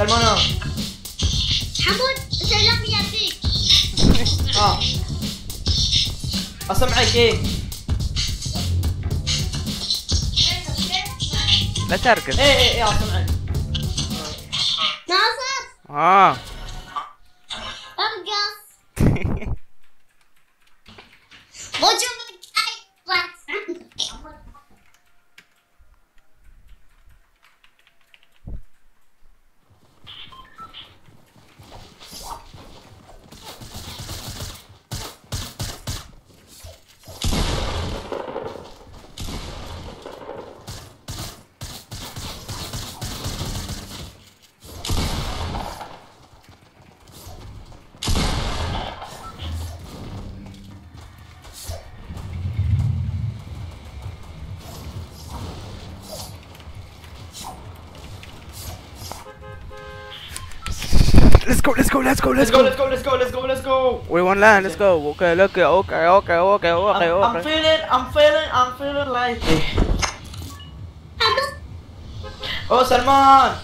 سلمانو حمود سلام يا بيك. اسمعك ايه. لا تركز. ايه اسمعك. ناصر ارقص. وجهك ايضا. Let's go. We won land. Let's go. Okay. I'm feeling like اوه سلمان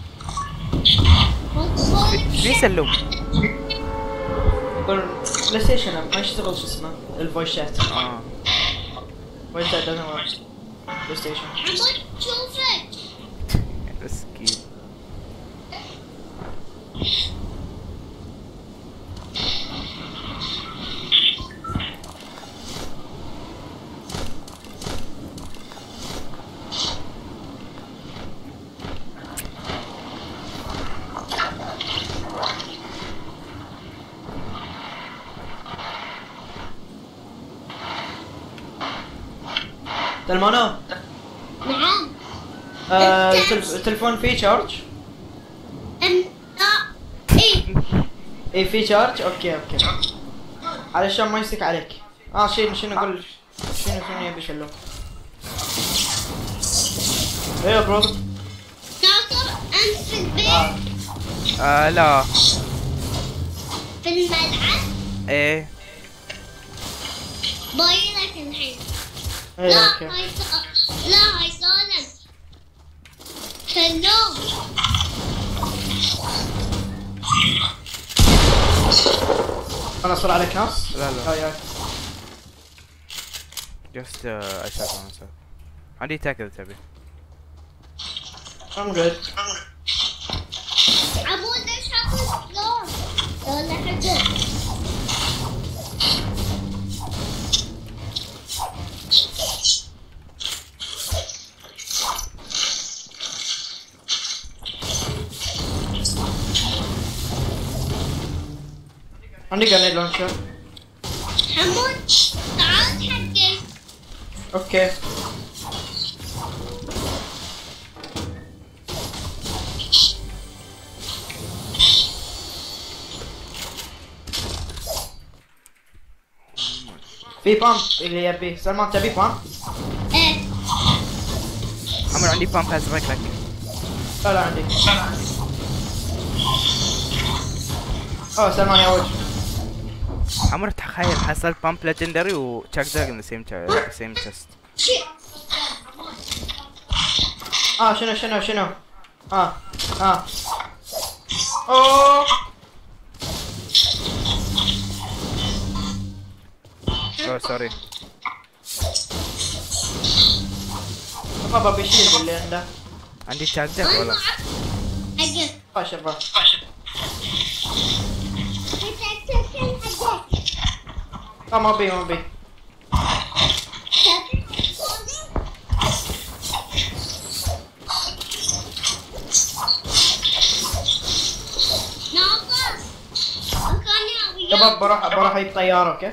في سلوم. يقول بلاي ستيشن ما يشتغل شو اسمه الفويس شات. فويس شات doesn't work بلاي ستيشن. حمود شوفك. مسكين. سلمانو نعم. التلفون فيه شارج؟ لا. ايه فيه شارج. اوكي علشان ما يصيك عليك. شنو اقول شنو يبي شلو. ايه برو. ناصر انت في البيت. لا. في الملعب. ايه. باينك الحين. ايه لا اوكي. هاي سالم. سلام. انا اصل عليك ناس؟ لا. يا Just أشوف myself. عندي تاك إذا تبي. I'm good. عمود ليش حاطط سلام؟ ولا حاجة. عندي جرنيد لانشر. حمود تعال حقي. اوكي. في بامب اللي يبي. سلمان تبي بامب؟ ايه. عمر عندي بامب أزرق لك. لا عندي. اوه سلمان يا وجه. عمر تخيل حصلت بامب ليجندري و تشاك داج in the same chest. شنو اوه سوري. بابا بيشيل اللي عنده. عندي تشاك داج ولا؟ حقك. شباب ما بي. شباب بروح اجيب طيارة. اوكي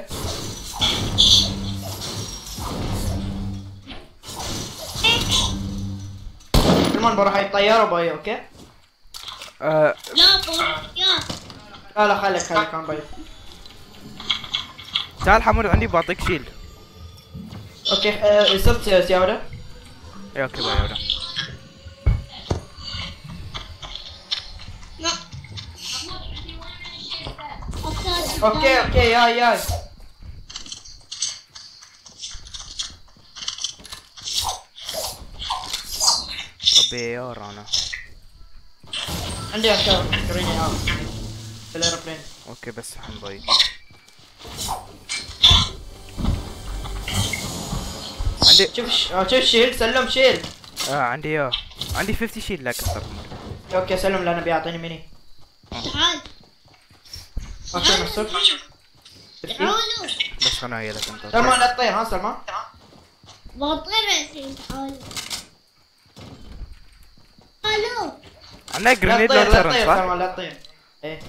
سلمان بروح اجيب طيارة باي. اوكي لا خليك عن باي. تعال حمود عندي بعطيك شيلد. اوكي صرت زيادة. اي اوكي باي يلا. اوكي ياي بيار انا عندي افكار فكريني في الايروبلين. اوكي بس حنضيع. عندي شوف شيل سلم شيل. عندي عندي 50 شيل لك اكثر. اوكي سلم لأنا بيعطيني ميني. تعال اوكي نصر. تعالوا بس انا هي لك انت. سلمان لا تطير ها سلمان. بطير الحين تعالوا تعالوا عندنا لا جرينيد تطير لا لانترن تطير صح؟ سلمان لا تطير. ايه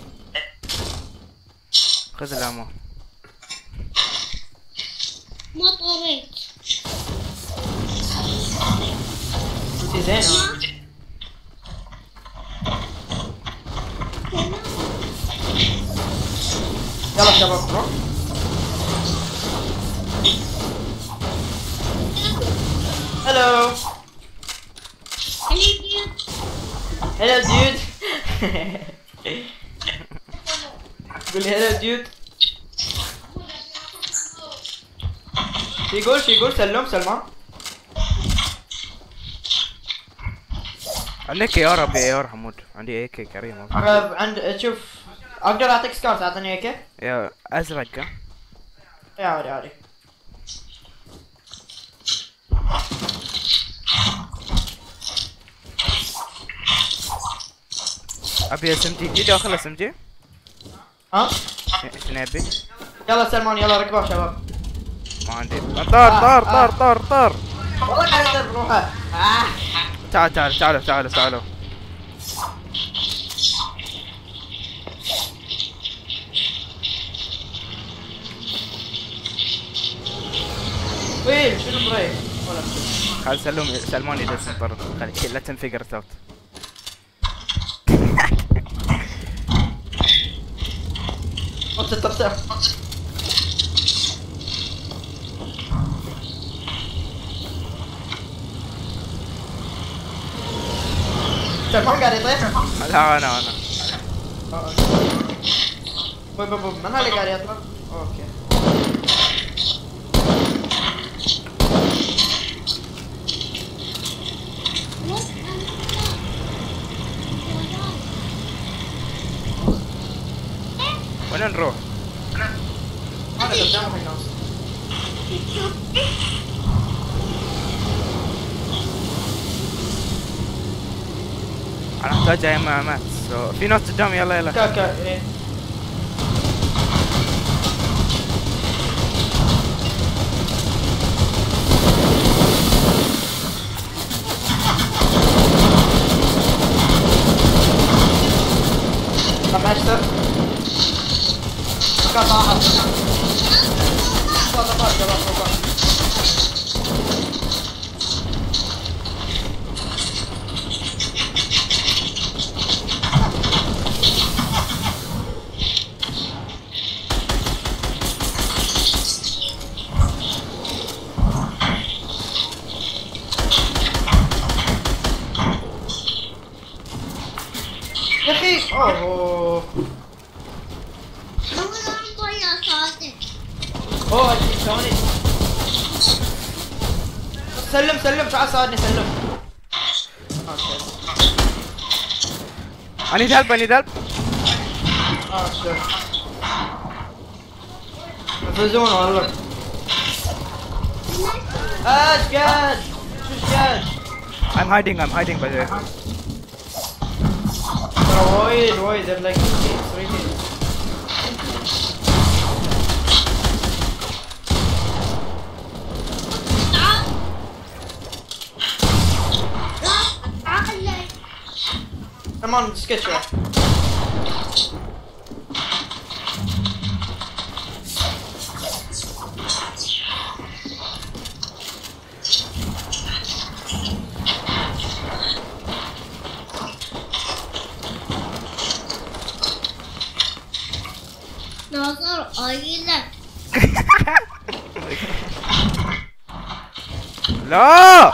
خذ الامو. ما طريت انت زين ها. يلا شباب روح. هلو هلو ديود. قولي هلو ديود. شو يقول سلمان. عندك اي ار ابي اي ار حمود. عندي اي كي كريم. عند شوف اقدر اعطيك سكار تعطيني هيك؟ يا ازرق. يا عادي. ابي اس ام جي جديد واخذ اس ام جي. ها؟ شنو ابي؟ يلا سلمان يلا ركبوا شباب. ما عندي. طار. والله قاعد يضرب روحه. تعالوا. ويل شنو بريك؟ ولا خل سلمان يدس انطر. خلي لا تنفجر اوت. تطرطر. سلمان قاعد يطيح. لا انا بوي من هذا اللي قاعد يطلع؟ اوكي. وين نروح؟ هذا قدامك الناس. انا احتاج ايمامات. في ناس قدام. يلا كاكا ايه. ماشتر قطع يا اخي. اوه اوه ثواني. سلم تعال ساعدني سلم. اوكي. اني دلب. شوف يفوزون والله. ايش قاعد؟ I'm hiding by the way. وايد they're like 3 teams. Come on, sketch her. ناصر قايلك لا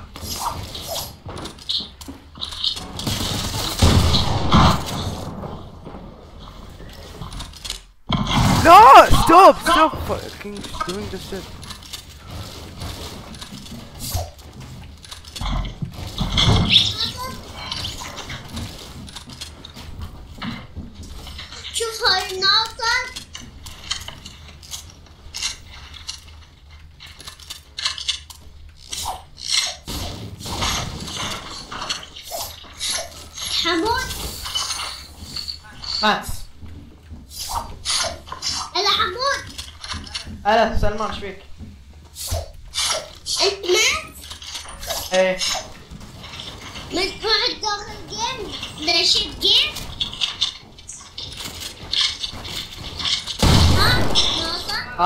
stop fucking doing this shit. حمود مات. هلا حمود هلا سلمان ايش فيك؟ انت مات؟ ايه مجموعة داخل جيم نشيد جيم؟ ها؟ ناصر؟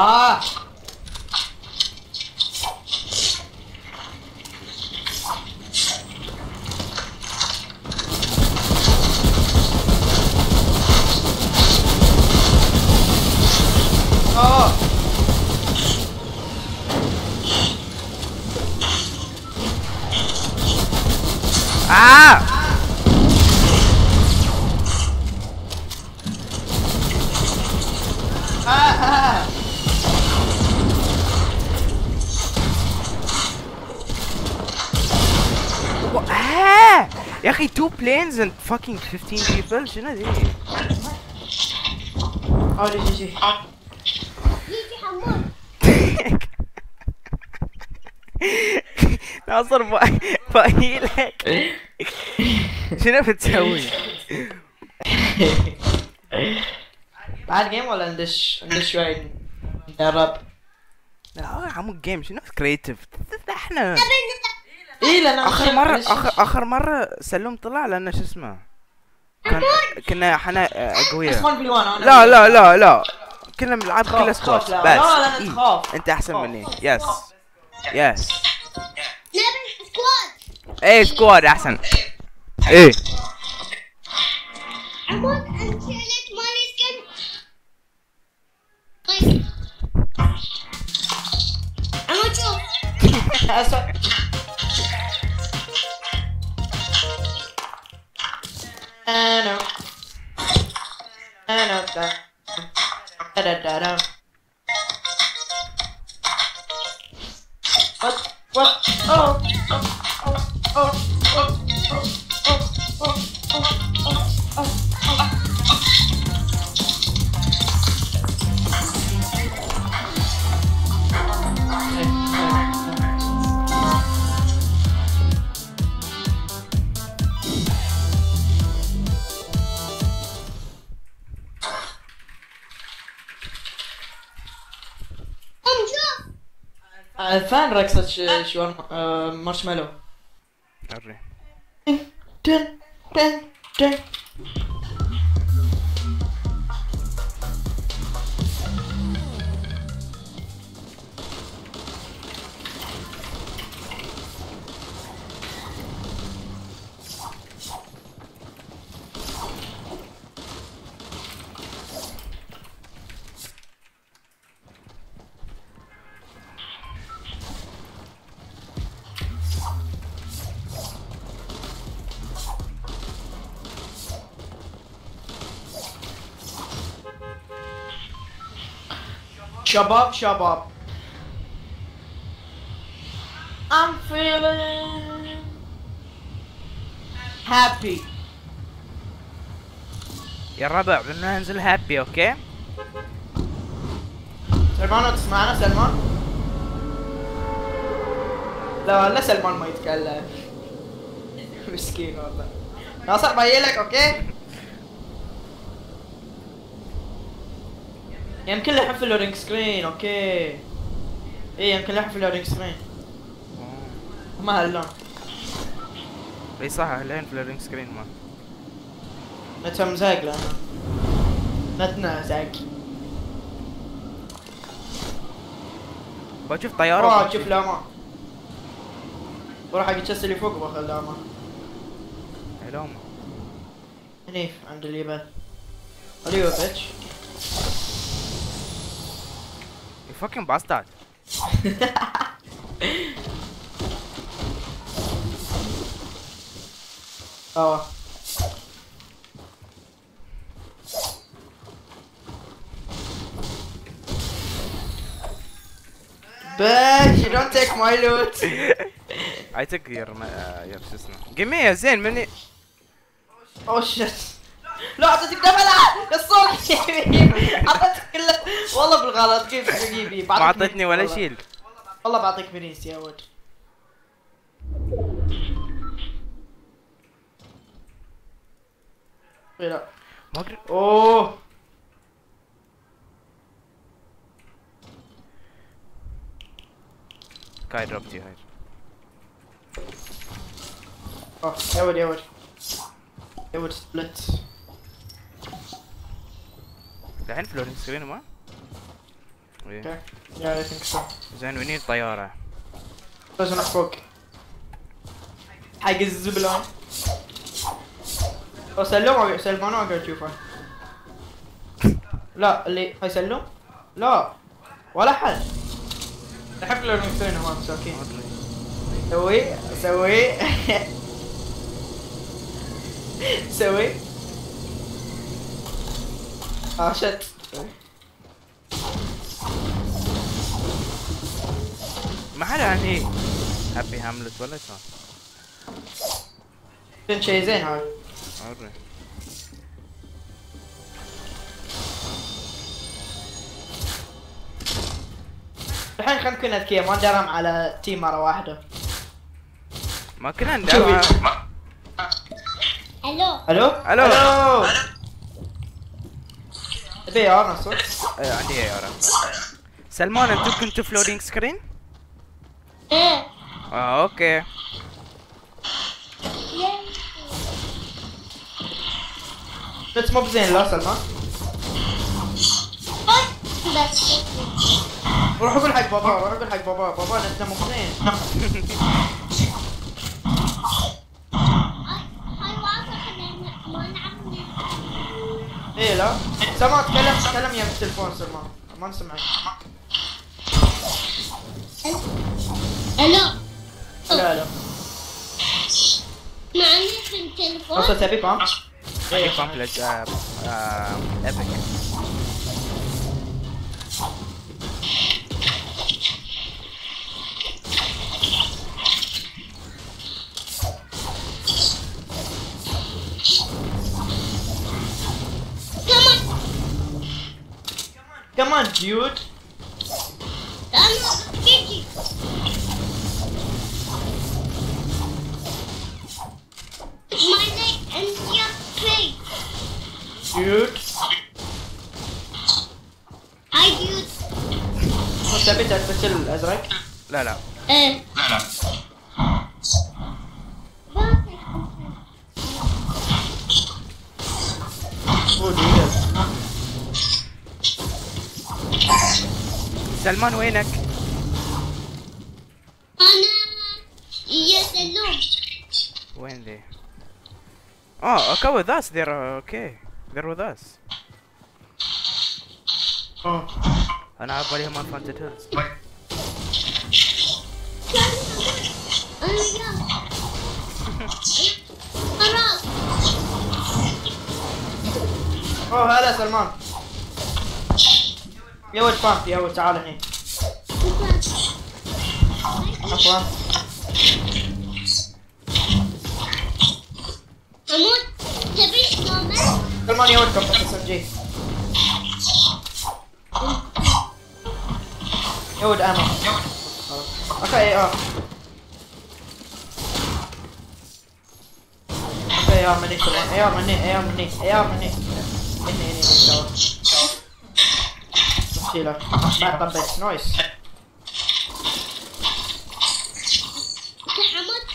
يا اخي 2 planes and fucking 15 people شنو ذي؟ جي يجي حمود ناصر بايلك شنو بتسوي؟ بعد جيم ولا ندش شوي نجرب؟ لا عمو جيم شنو كريتيف؟ احنا ايه لان اخر مرة سلوم طلع لانه شو اسمه كنا احنا قوية. لا لا لا لا كنا بنلعب كل سكواد بس. إيه؟ انت احسن مني. يس يس نبي سكواد. ايه سكواد احسن. ايه حمود انت شلت مالي سكن. طيب حمود شوف اسود. انا دا what oh فان رقصة شو مارشميلو. وري تن تن تن. Shabab. I'm feeling happy. يا الربع بدنا ننزل هابي اوكي؟ سلمان تسمعنا سلمان؟ لا سلمان ما يتكلم. مسكين والله. ناصر بايلك اوكي؟ يمكن له حفل لودينج سكرين اوكي. ايه يمكن له حفل لودينج سكرين. ما هاللون. اي صح الحين في اللودينج سكرين ما. نتها مزاق لنا. نتنا زاق. بشوف طيارة. شوف لاما. بروح حق الشاس اللي فوق باخذ لاما. لاما. هني عند اليابان. اليو بيتش. You fucking bastard. Bitch, you don't take my loot. I took your شو اسمه. Give me يا زين مني. Oh shit. لا اعطيتك دبلة قصرت اعطيتك كله والله بالغلط. كيف تجيبي؟ ما اعطيتني ولا شيء. والله بعطيك بريس يا ولد. لا ما اقدر. اوه كاي دروبتي هاي. يا ولد يا ولد يا ولد سبلت. الحين فلورين سكرين ما؟ اوكي يا اي ثينك سو. زين وين الطيارة؟ لازم فوق حق الزبلان. سلموا سلمانو اقدر اشوفه. لا اللي هاي سلم؟ لا ولا حد. احب لو نكتون هو مساكين. سوي سوي سوي شت. ما حدا يعني هابي هاملت ولا شو؟ كان شي زين هاي. عري. الحين خلينا كنا ذكية ما ندرم على تيم مرة واحدة. ما كنا ندرب. الو الو الو. تبي ار نص؟ عندي يا رب. سلمان انتو كنتوا في لودينج سكرين؟ ايه اوكي. بس مو بزين لا سلمان. بس روح قول حق بابا روح قول حق بابا بابا انت مو بزين. هاي واضح ان ما نعرف. ايه لا سلمان تكلم يا بالتليفون سلمان ما نسمعك. الو لا لا ما عندي في التليفون. وصل تبي فاهم؟ ايه كومبلت ايبك. كمان ديود. انا جيجي my name and your face. ديود I do. تبي تلبس الازرق؟ لا لا. ايه هو ديود. سلمان وينك؟ انا يا سلوم. وين ذي؟ Oh, okay with us. They're okay. They're with us. أنا على بالي هم Unfronted Hills. انا يا خلاص. اوه هلا سلمان. يا ولد فان يا ولد تعال هني. عفوا. اموت تبي كمان. سلمان يا ولد كم اس ام جي. يا ولد انا. اوكي اوكي يا مني سلمان يا مني اني توا. شيله ما طبيت نايس. حمد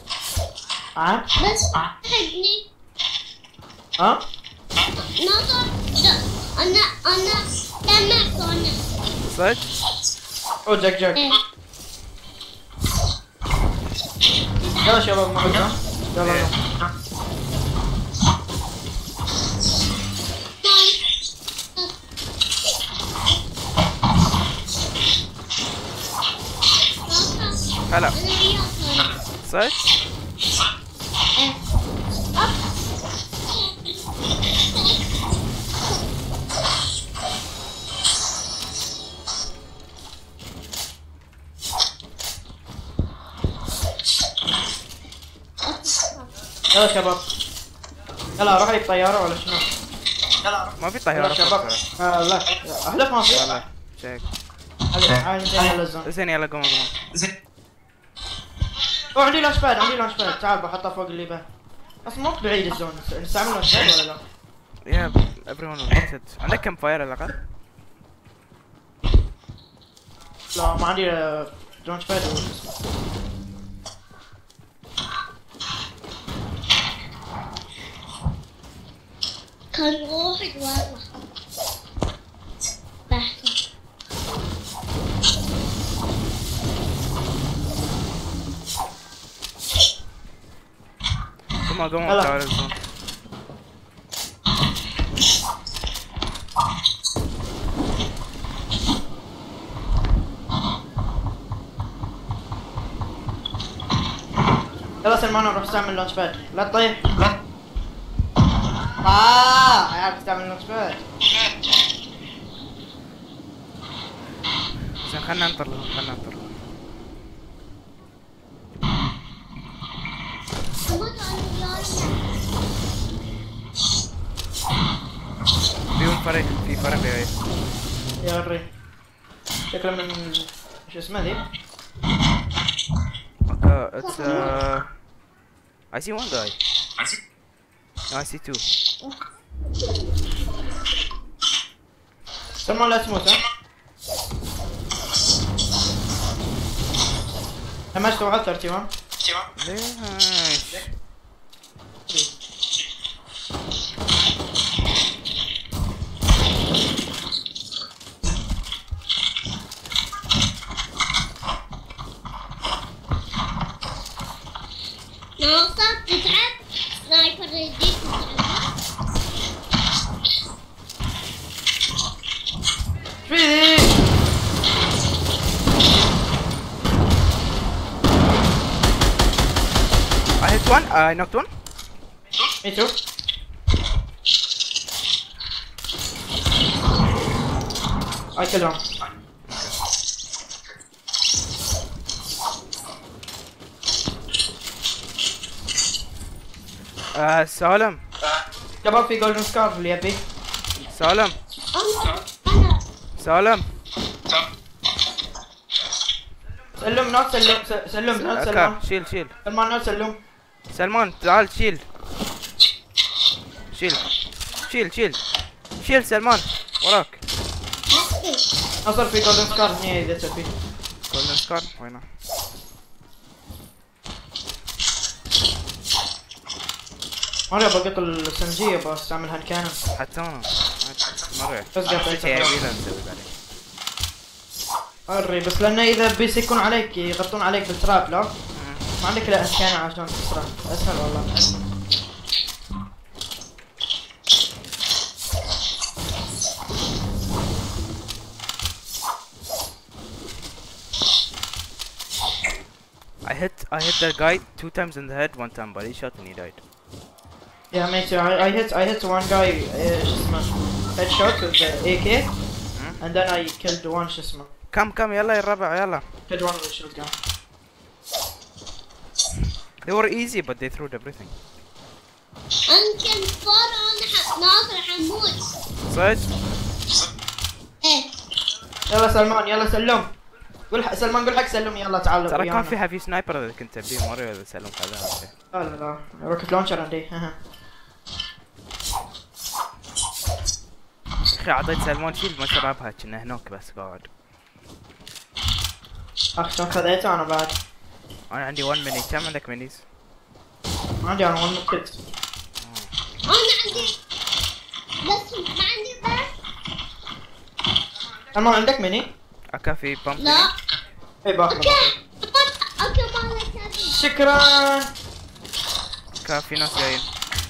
بس حقني. ها؟ ناطر انا سمعت انا. صدق؟ او جاك ايه يلا شباب معنا يلا هلا. انا وياك. صدق؟ ايه يلا شباب يلا روح لي بطيارة ولا شنو؟ يلا ما في يلا طيارة شباب فوق. لا احلف ما في. يلا شيك. عادي زين لازم. زين يلا قوم قوم. عندي لانش باد تعال بحطها فوق الليبة. بس مو بعيد الزون، نستعمل لونش باد ولا لا؟ يا everyone will get it. عندك كم فاير على الأقل؟ لا ما عندي لونش باد كان واحد والله بحث. Come on, تعال الزون. يلا سلمان نروح نستعمل لونش باد، لا تطيح. لا عارف تستعمل لونش باد. زين خلنا ننطر. في فرق يا ريت. يا ري شكله من شو اسمه ذي؟ It's I see one guy. No, I see two. سلمان لا تموت ها؟ همشت واحد 31. ليش؟ ناصر تتعب سنايبر يجيك تتعب. فيني I hit one. I knocked one. Me too. I killed him. سالم. شباب في جولدن سكارف اللي يبي. سالم. أنا سالم. سلم نوت سلم نوت سلمان. شيل سلمان نوت سلم. سلمان تعال شيل سلمان وراك. نصر في جولدن سكارف هنا اذا تبي. جولدن سكار وينه؟ ما ابغى اقتل السمجية ابغى استعمل هالكانون. حتى انا مرة بس قاطع شيء يبينا نسوي بعدين. اري بس لانه اذا بيسكون عليك يغطون عليك بالتراب لا ما عندك الا هالكانون عشان تكسره اسهل والله. I hit that guy 2 times in the head, 1 time body shot, and he died. Yeah, me too. I hit one guy شو اسمه headshot with the AK and then I killed one شو اسمه. كم يلا يا الربع يلا. Killed one with shotgun. They were easy but they threw everything. أنت صار أنا ناصر حموت. صدق؟ إيه. يلا سلمان يلا سلم. سلمان قول حق سلم يلا تعال. ترى كان في سنايبر اذا كنت تبيه مرة اذا سلم كذا. لا روكت لونشر عندي. اخي اعطيت سلمان شيل ما شربها كنا هناك بس قاعد. شلون خذيته انا بعد؟ انا عندي 1 ميني. كم عندك مينيز؟ ما عندي انا 1 كيت. أنا عندي بس ما عندي بس. سلمان عندك ميني؟ اكا في بامب. لا. اي باخذ. اوكي مالك. شكرا. اكا في ناس جايين.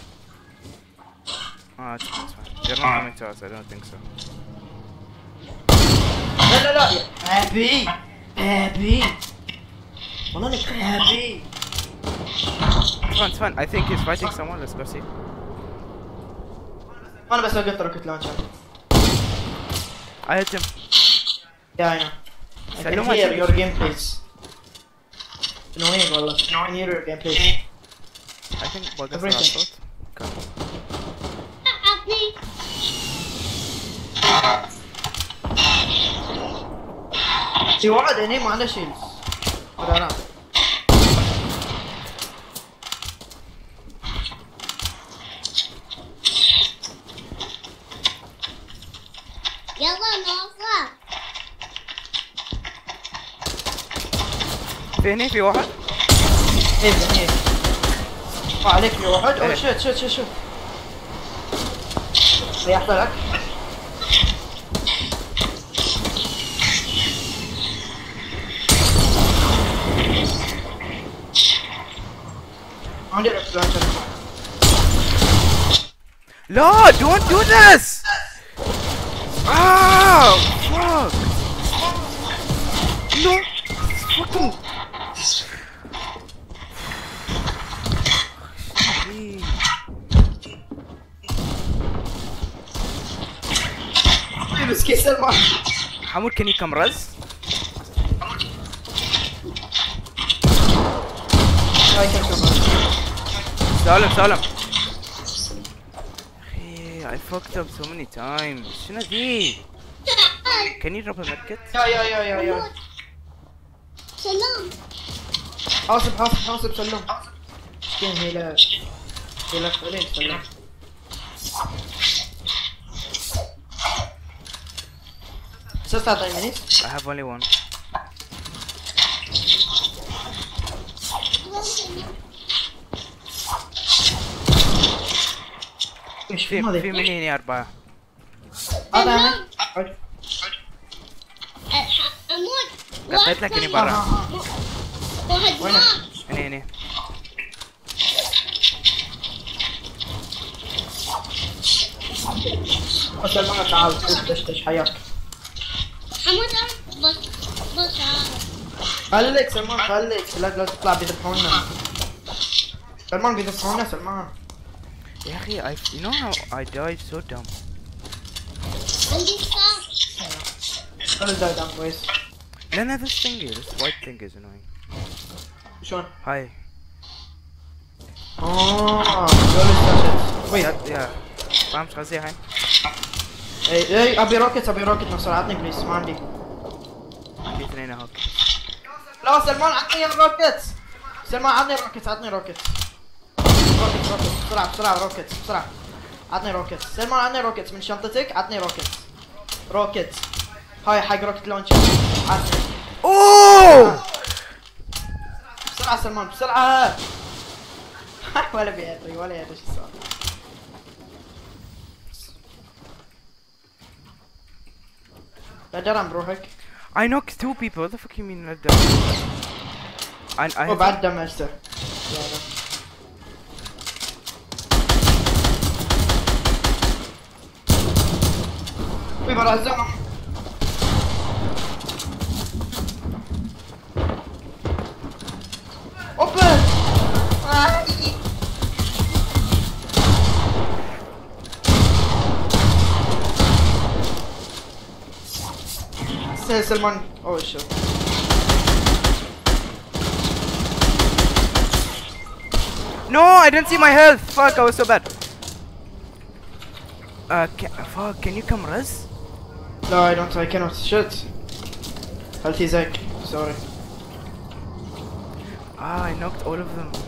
it's fine. They're not coming to us, I don't think so. لا ابي والله انك ابي. It's fine. I think he's fighting someone. Let's go see. انا بس اقطع روكت لونشر. I hit him. Yeah, I know. I can hear your gameplays. Annoying والله. I can hear your gameplays. I think we'll get Everything. started. Okay. في واحد هني ما عنده شيلز. في واحد. ايه عليك في واحد. اوه شوت ريحت لك. عندي ريفلانشر. لا don't do this. Fuck. No. Fucking. بس كيس الماء. حمود can you come res? سالم. I fucked up so many times. شنو ذي؟ Can you drop a medkit? يا سلام. حاسب سلم. مسكين هيلا فعلين سلم. Just تعطي مني؟ I have only one. في مني هنا 4. هذا أمود. قطعت لك هني برا. واحد وينك؟ هني. سلمان تعال دش حياك. حمود بس خليك سلمان خليك لا تطلع بيذبحونا. سلمان بيذبحونا سلمان. يا أخي you know how I died so dumb. عندي صار. خلي دايدام كويس. لا this thing is this white thing is annoying. شلون؟ هاي. دول الشاشات. وين؟ يا فاهم شو قصدي هاي؟ اي ابي روكت نصر عطني بليز ما عندي. في اثنين هاك. لا سلمان عطني الروكت. سلمان عطني روكت. بسرعة روكت بسرعة. عطني روكت. سلمان عطني روكت من شنطتك عطني روكت. هاي حق روكت لونش. عطني. اوه بسرعة سلمان بسرعة. ولا بيدري ولا يدري شو صار. لا درم بروحك. I knocked 2 people. What the fuck you mean let them? I بعد دمجته. وي برا الزمن. اوبن. سلمان اوه شو. No, I didn't see my health. Fuck, I was so bad. Can you come res? No, I cannot. Shit. Healthy Zach. Sorry. I knocked all of them.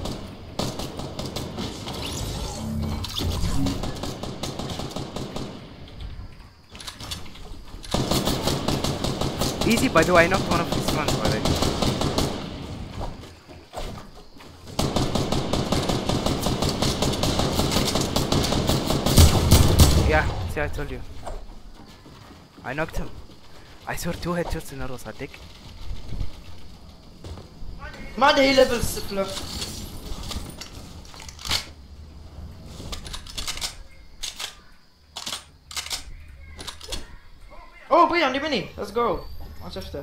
Easy, by the way, I knocked one of these ones already. Yeah, see, I told you. I knocked him. I saw 2 headshots in a row, Sadiq. ما عنده هي ليفل 6. اوه بي عندي ميني. Let's go. ما شفته.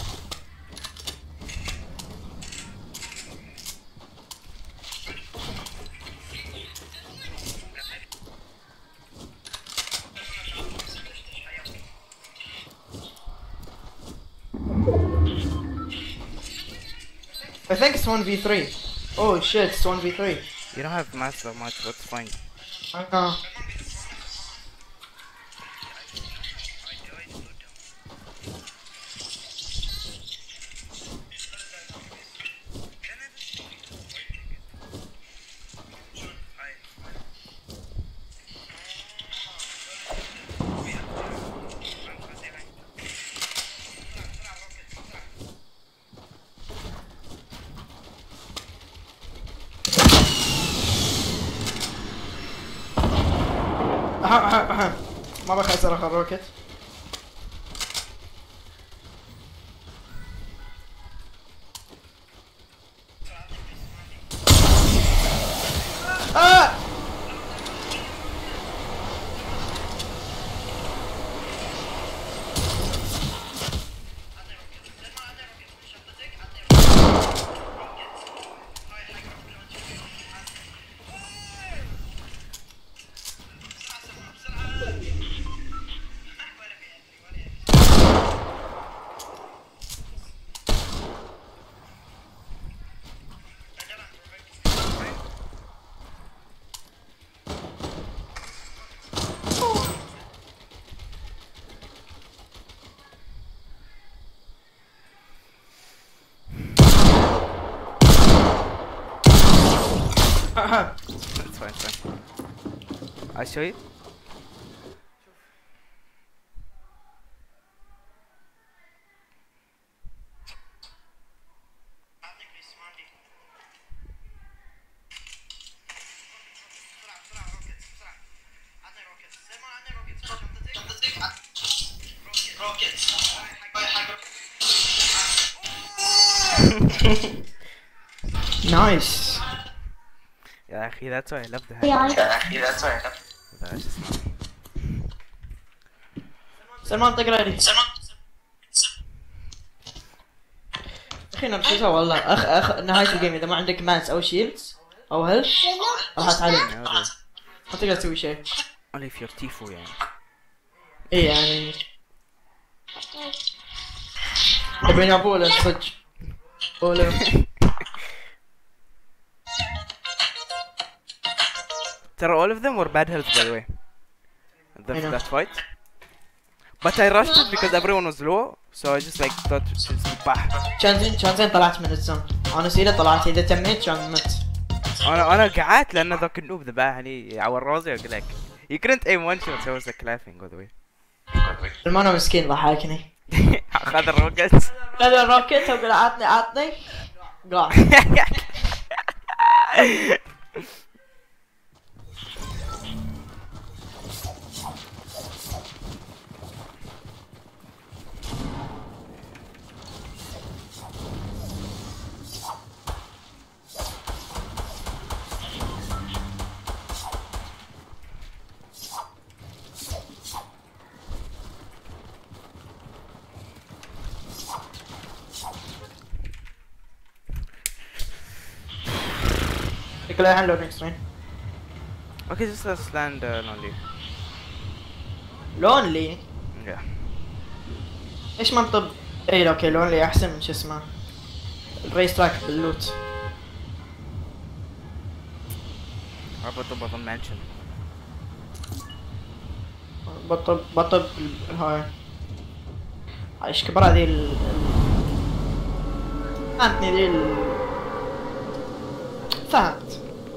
I think it's 1v3. Oh shit, it's 1v3. You don't have math so much, that's fine. I know. ما بخاف صراحة الروكت. It's fine, it's fine. I'll show you. Nice. يا أخي that's why I love the سلمان طق ريدي. اخي نركزها والله. اخ نهاية الجيم اذا ما عندك مانس او شيلدز او هيلث راح تعلم. ما تقدر تسوي شيء. only if you're تيفو يعني. ايه يعني. تبين ابوله صدق. بوله. ترى all of them were bad health by the way. That fight. But I rushed it because everyone was low, so I just like thought just bah. كان طلعت من الزون. انا سيدا طلعت اذا تميت كان مت. انا قعدت لان ذاك النوب ذبحني يعور راسي اقول لك. You couldn't aim one shot, so I was like laughing by the way. المانا مسكين ضحكني. اخذ الروكت. خذ الروكت وقال عطني. قاع. Declare hand loading screen. Okay, just let's land lonely. Lonely? Yeah. ايش منطب؟ ايه اوكي لونلي احسن من شو اسمه الريس تراك باللوت. بطل منشن. بطل هاي ايش كبر هذه فهمتني ذي فهمت.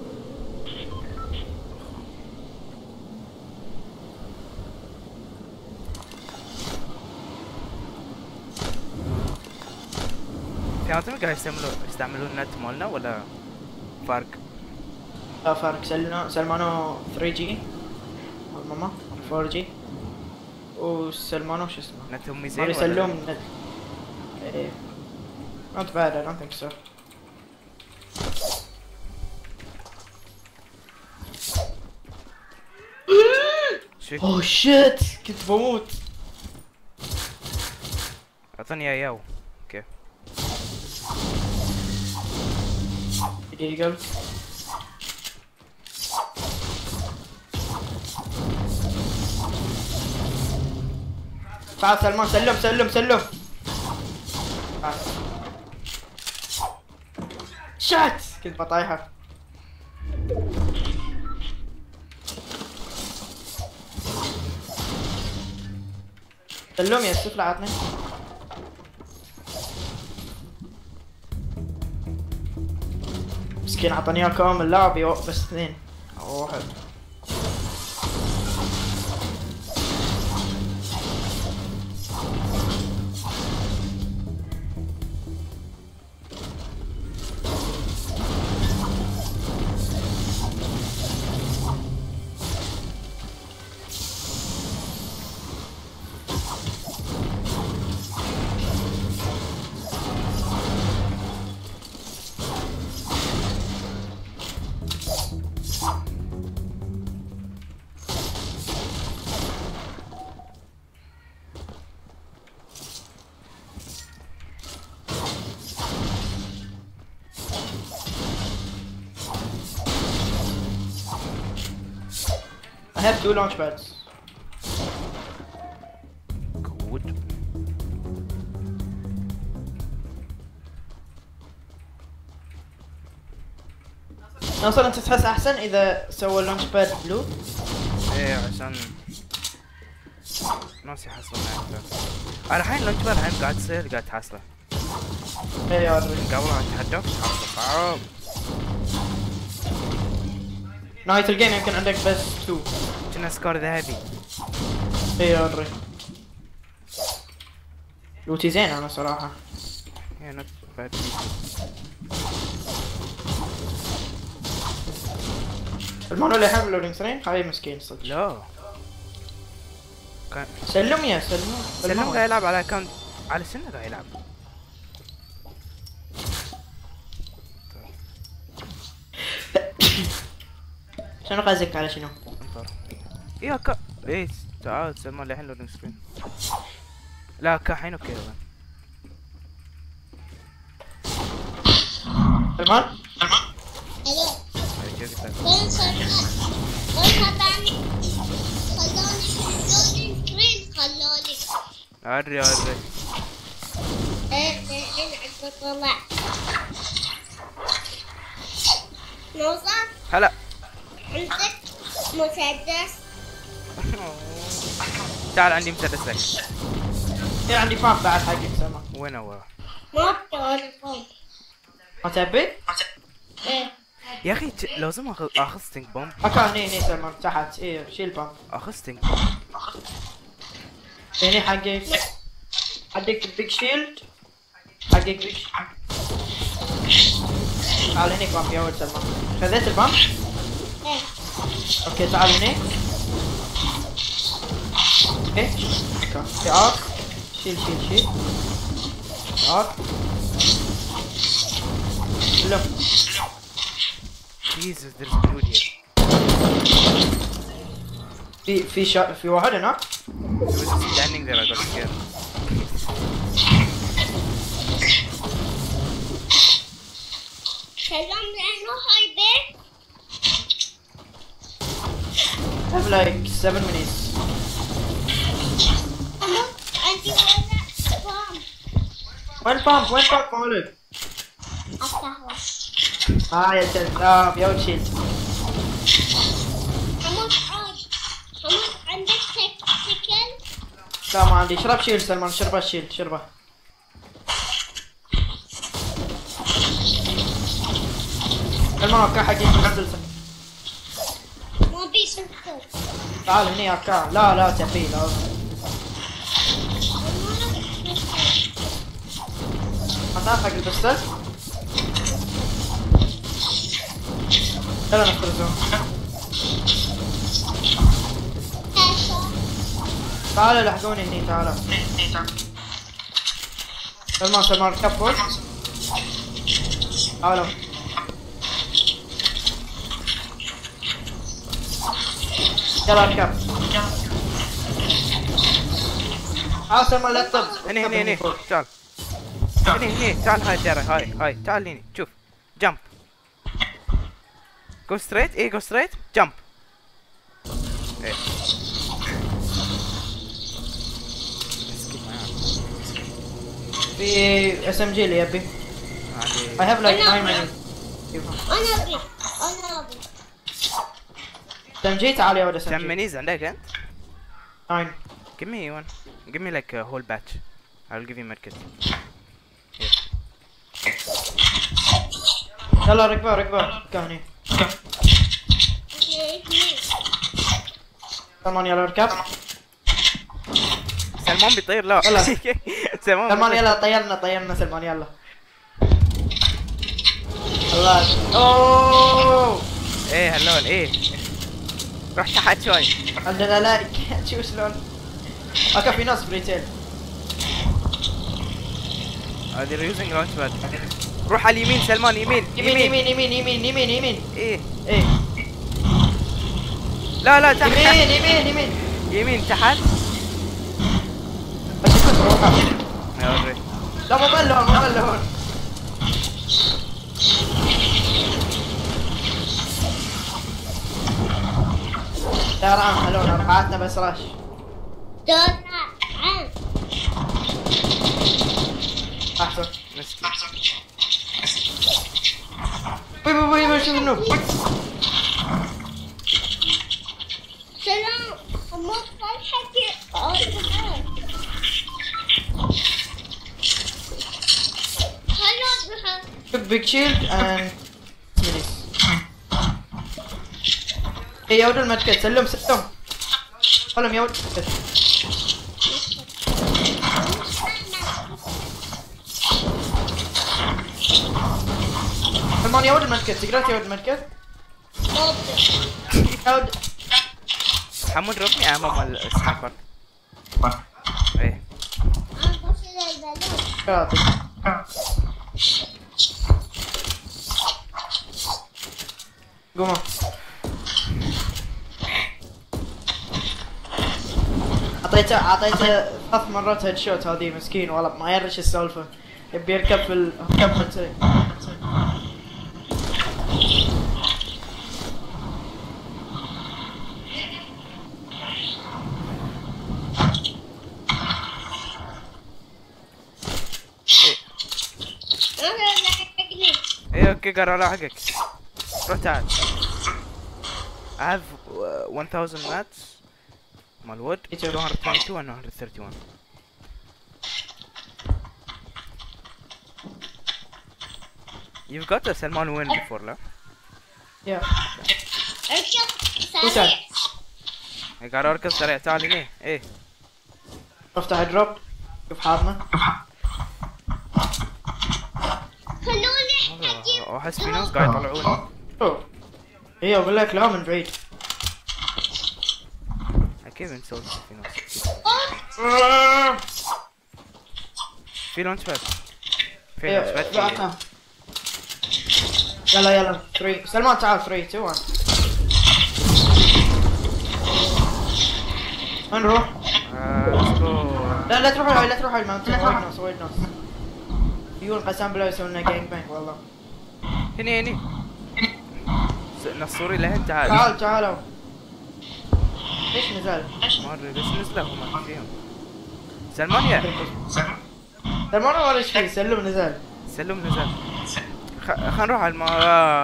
في عاطمي قاعد يستعملون النت مالنا ولا فرق؟ لا فرق. سلمانو 3G ماما 4G وسلمانو شو اسمه نتهم ميزين ولا؟ يسلون نت. ايه not bad I don't think so. اوه شيت كنت بموت. اعطني ياو. اوكي دقيقة. تعال سلمان سلم. شات كنت بطايحة. سلم يا سفلة عطني. مسكين عطاني اياه كامل لاعب بس اثنين او واحد. I have 2 launch pads. Good. نوصل انت تحس احسن اذا سوى اللانش باد بلو؟ ايه عشان ناس يحصلون اكثر. انا الحين لانش باد الحين قاعد تصير قاعد تحصله. ايه يا ادري. قبل اتحداك تحصله صعب. نهاية الجيم يمكن عندك بس 2. كنا سكور ذهبي. ايه يا ادري. لوتي زين انا صراحة. Yeah, not bad. المانو اللي يحمل لودينج سكرين هاي مسكين صدق. لا. كان سلم يا سلم. سلم قاعد يلعب على اكونت على سنة قاعد يلعب. شنو قصدك على شنو؟ انطر. ايه ايه تعال سلمان الحين لودينج سكرين. لا الحين اوكي والله. سلمان؟ الو هاي كيف قلت لك؟ وين سلمان؟ وين خلاني لودينج سكرين خلوني. ادري ايه الحين عقب طلع نوصل. هلا. عندك مسدس؟ تعال عندي مسدس لك. ايه عندي فاهم بعد حقك سلمان. وين هو؟ ما بتعرفون. ما تبي؟ ايه يا اخي لازم اخذ ستينك بومب. اوكي هني سلمان تحت. ايه شيل بام. اخذ ستينك بومب. هني حقك. عندك البيج شيلد. حقك بيج. تعال هني بام يا ولد سلمان. خذيت البام؟ ايه اوكي تعال هني. اوكي. اوكي ارك. شيل. ارك. لف. Jesus, there's a dude here. في واحد هنا. He was just standing there, I got scared. سلام لأنه هاي بيت. I have like 7 minutes. أنا عندي ولا بام. وين بام مالك؟ أفتحه. يا سلام يا ولد شيل. حمود عندك سكن؟ لا ما عندي. شرب شيل سلمان. شربه شيل شربه. سلمان اوكي حقي نزل. ما بي سكر. تعال هني اوكي. لا تبي لا. حطها حق البستل. يلا ندخل الزون. تعالوا لحقوني هني تعالوا. سلمان كفوا. تعالوا. يلا اركب. سلمان لا تطب. هني تعال. هني تعال هاي الدائرة هاي تعال هني شوف. جمب. Go straight. ايه go straight. jump. ايه. في اس ام جي اللي يبي. I have like 9 minutes. أنا أبي. اس ام جي تعال يا ولد اس ام كم جي. منيز عندك انت؟ 9. Give me one. Give me like a whole batch. I'll give you medkit. يلا ركبه هني. سلمان يلا اركب. سلمان بيطير لا. يلا. سلمان يلا طيرنا سلمان يلا. الله. اوه. ايه هلول ايه. روح تحت شوي. عندنا لايك. شوف شلون. اوكي في ناس بريتيل. they're using launchpad. روح على اليمين سلمان يمين. ايه لا تحت. يمين تحت. اشوفك روحه. يا وري. لا مو بلون. دار عام خلونا رفعتنا بس رش. دار عام. احسن. مسكين. وي شوف النوب. سلام. مو صالحتي. هلو بها. Big shield and minis. ايه يا ولد المدكت سلم. سلم يا ولد المدكت. سلمان يا ولد المدكت تقدر يا ولد المدكت؟ يا ولد حمود ربني امام السنايبر. ايه يعطيك. قوم. اعطيته 3 مرات هيد شوت هذه مسكين والله ما يدري ايش السالفه. يبي يركب في الكابتن. ايه اوكي قرر حقك. روح تعال. I have 1000 mats مال wood 222 and 131. You've got a Salman win before لا؟ يا اركب سريع. قاعد اركض سريع تعال هنا. ايه افتح دروب شوف حاضنه. خلوني اجيب. احس في ناس قاعد يطلعوني. ايه اقول لك لا من بعيد. كيف نسوي في ناس؟ في لونش باد. في لونش باد. يلا 3 سلمان تعال 3 2 1. وين نروح؟ لا تروحوا الماونتن. وايد ناس يقول قسم بالله يسوون لنا جيم بانك والله. هني نصوري لهن تعال. تعالوا. ليش نزل؟ ما ادري بس نزلوا هم فيهم. سلمان يا سلمان ولا ايش فيه؟ سلم نزل. خلينا نروح على الما.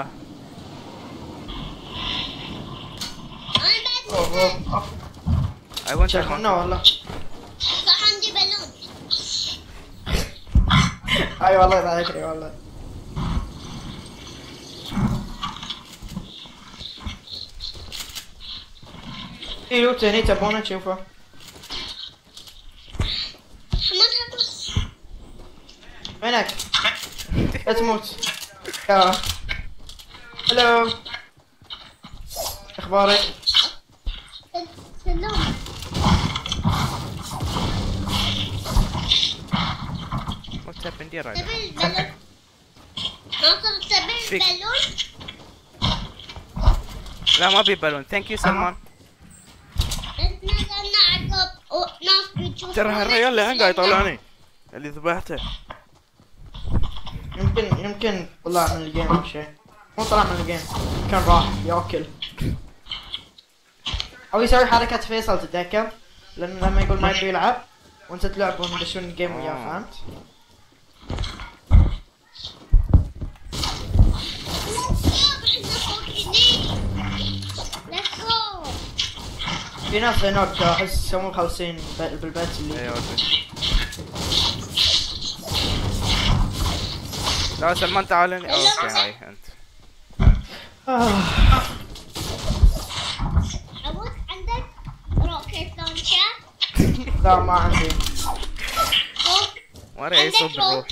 اي ونت شيخنا والله. صح عندي بالون. اي والله ما ادري والله. في لوت هني تبونه تشوفه. وينك؟ لا تموت. يا هلو اخبارك؟ سلام. What's happened here right now? تبي البالون؟ ناصر تبي البالون؟ لا ما في بالون. ثانك يو سلمان. ترى هالرجال اللي هن قاعد يطلعني اللي ذبحته. يمكن طلع من الجيم او شيء. مو طلع من الجيم كان راح ياكل او يسوي حركة فيصل تتذكر لما يقول ما يبي يلعب وانت تلعب وندشون الجيم وياه فهمت؟ في ناس هناك احس هم مخلصين بالبيت اللي ايوه لا سلمان تعال هنا. اوكي هاي انت. عبود عندك روكيت لونشر؟ لا ما عندي. ورا يصب الروح.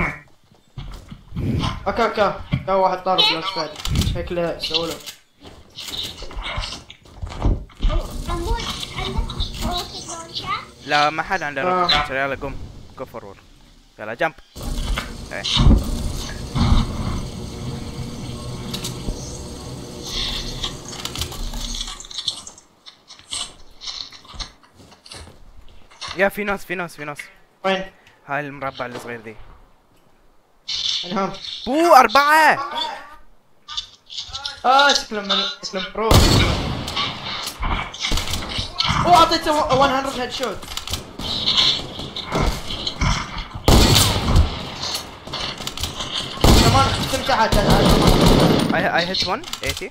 اوكي تو واحد طارد لوسفاد شكله سولو. عبود عندك روكيت لونشر؟ لا ما حد عنده روكيت. يلا قوم جو فورورد. يلا جمب. ايه يا في ناس وين؟ هاي المربع الصغير ذي. انهم 4. شكلهم برو. اوه اعطيته 100 هيد شوت. كمان استمتعت. I hit one 80.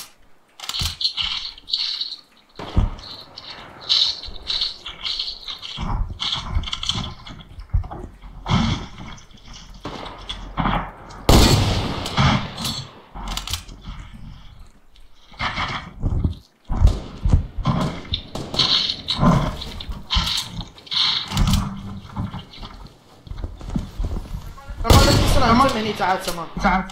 هني تعال سمان.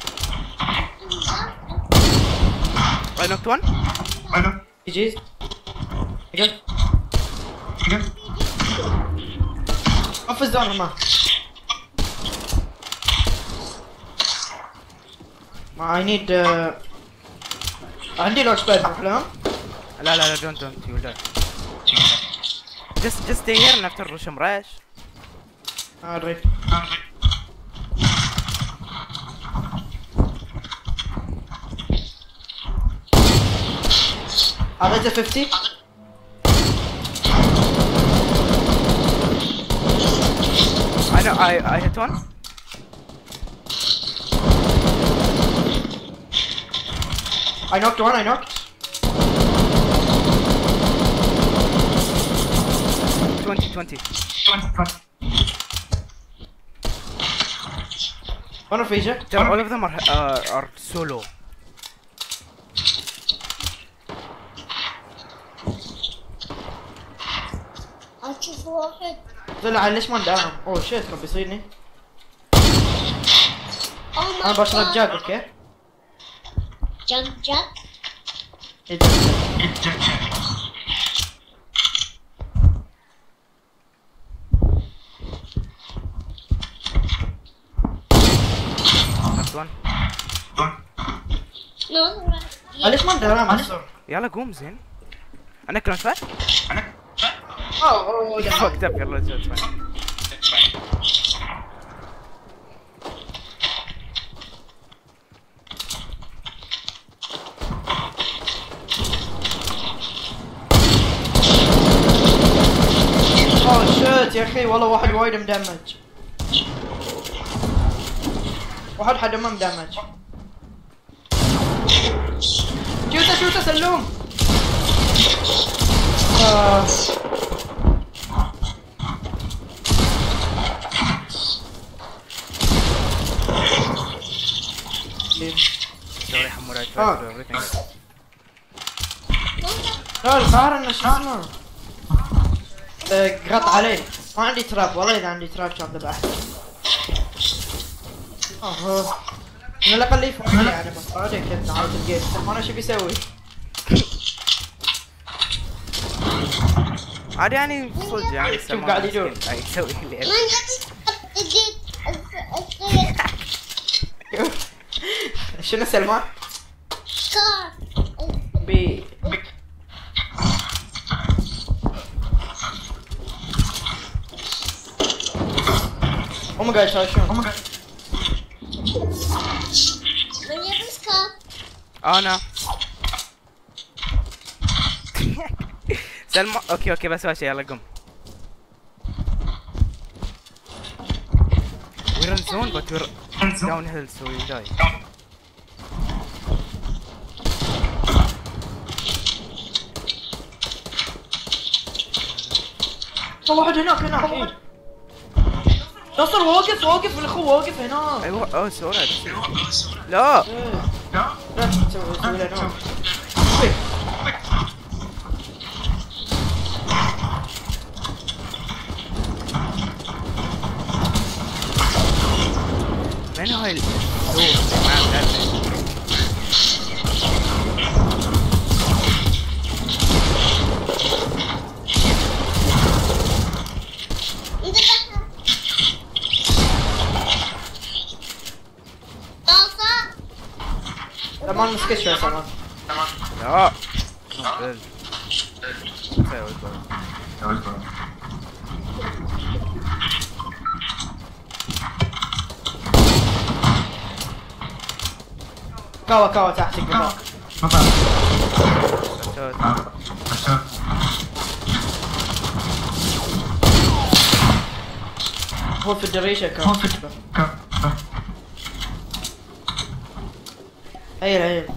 I knocked one. يجي. يقل. off الزون هما. ما I need عندي لوش باد فلان. لا don't you will die. Just stay here after Rusham Rash. أدري. أعطيته 50. I know I hit one. I knocked one. I knocked. 20. One of Asia. All of them are solo. أشوف واحد. طلع ليش ما ندعم؟ اوه شيت ربي يصيرني. انا بشرب جاك اوكي؟ جاك؟ إيه جاك. Last one. ليش ما ندعم؟ يلا قوم زين. أنا كلام فات؟ اوه fucked up يلا it's fine. اوه شيت يا اخي والله واحد وايد مدمج. واحد حد ما مدمج. شوته سلوم. Sorry حمورة I tried to do everything. لا الظاهر انه شو اسمه قط عليه. ما عندي تراب والله اذا عندي تراب كان ذبح. اها من الاقل يفهمني يعني مصاري كيف نهاية الجيم. سلمان ايش بيسوي؟ عاد يعني صدق يعني شوف قاعد يدور. يسوي اللي شنو سلمان؟ بي Oh my god, شلون؟ أنا سلمى اوكي بس شيء يلا قم. We're in zone but we're downhill so we die. واحد هناك إيه. نصر واقف الاخو واقف هناك. ايوه اوه سوري لا لا تسوي له نوم. من هاي الدور سلمان مسكت شوي سلمان. لا كاوا تحتك بالله. هو في الدريشة كان هيل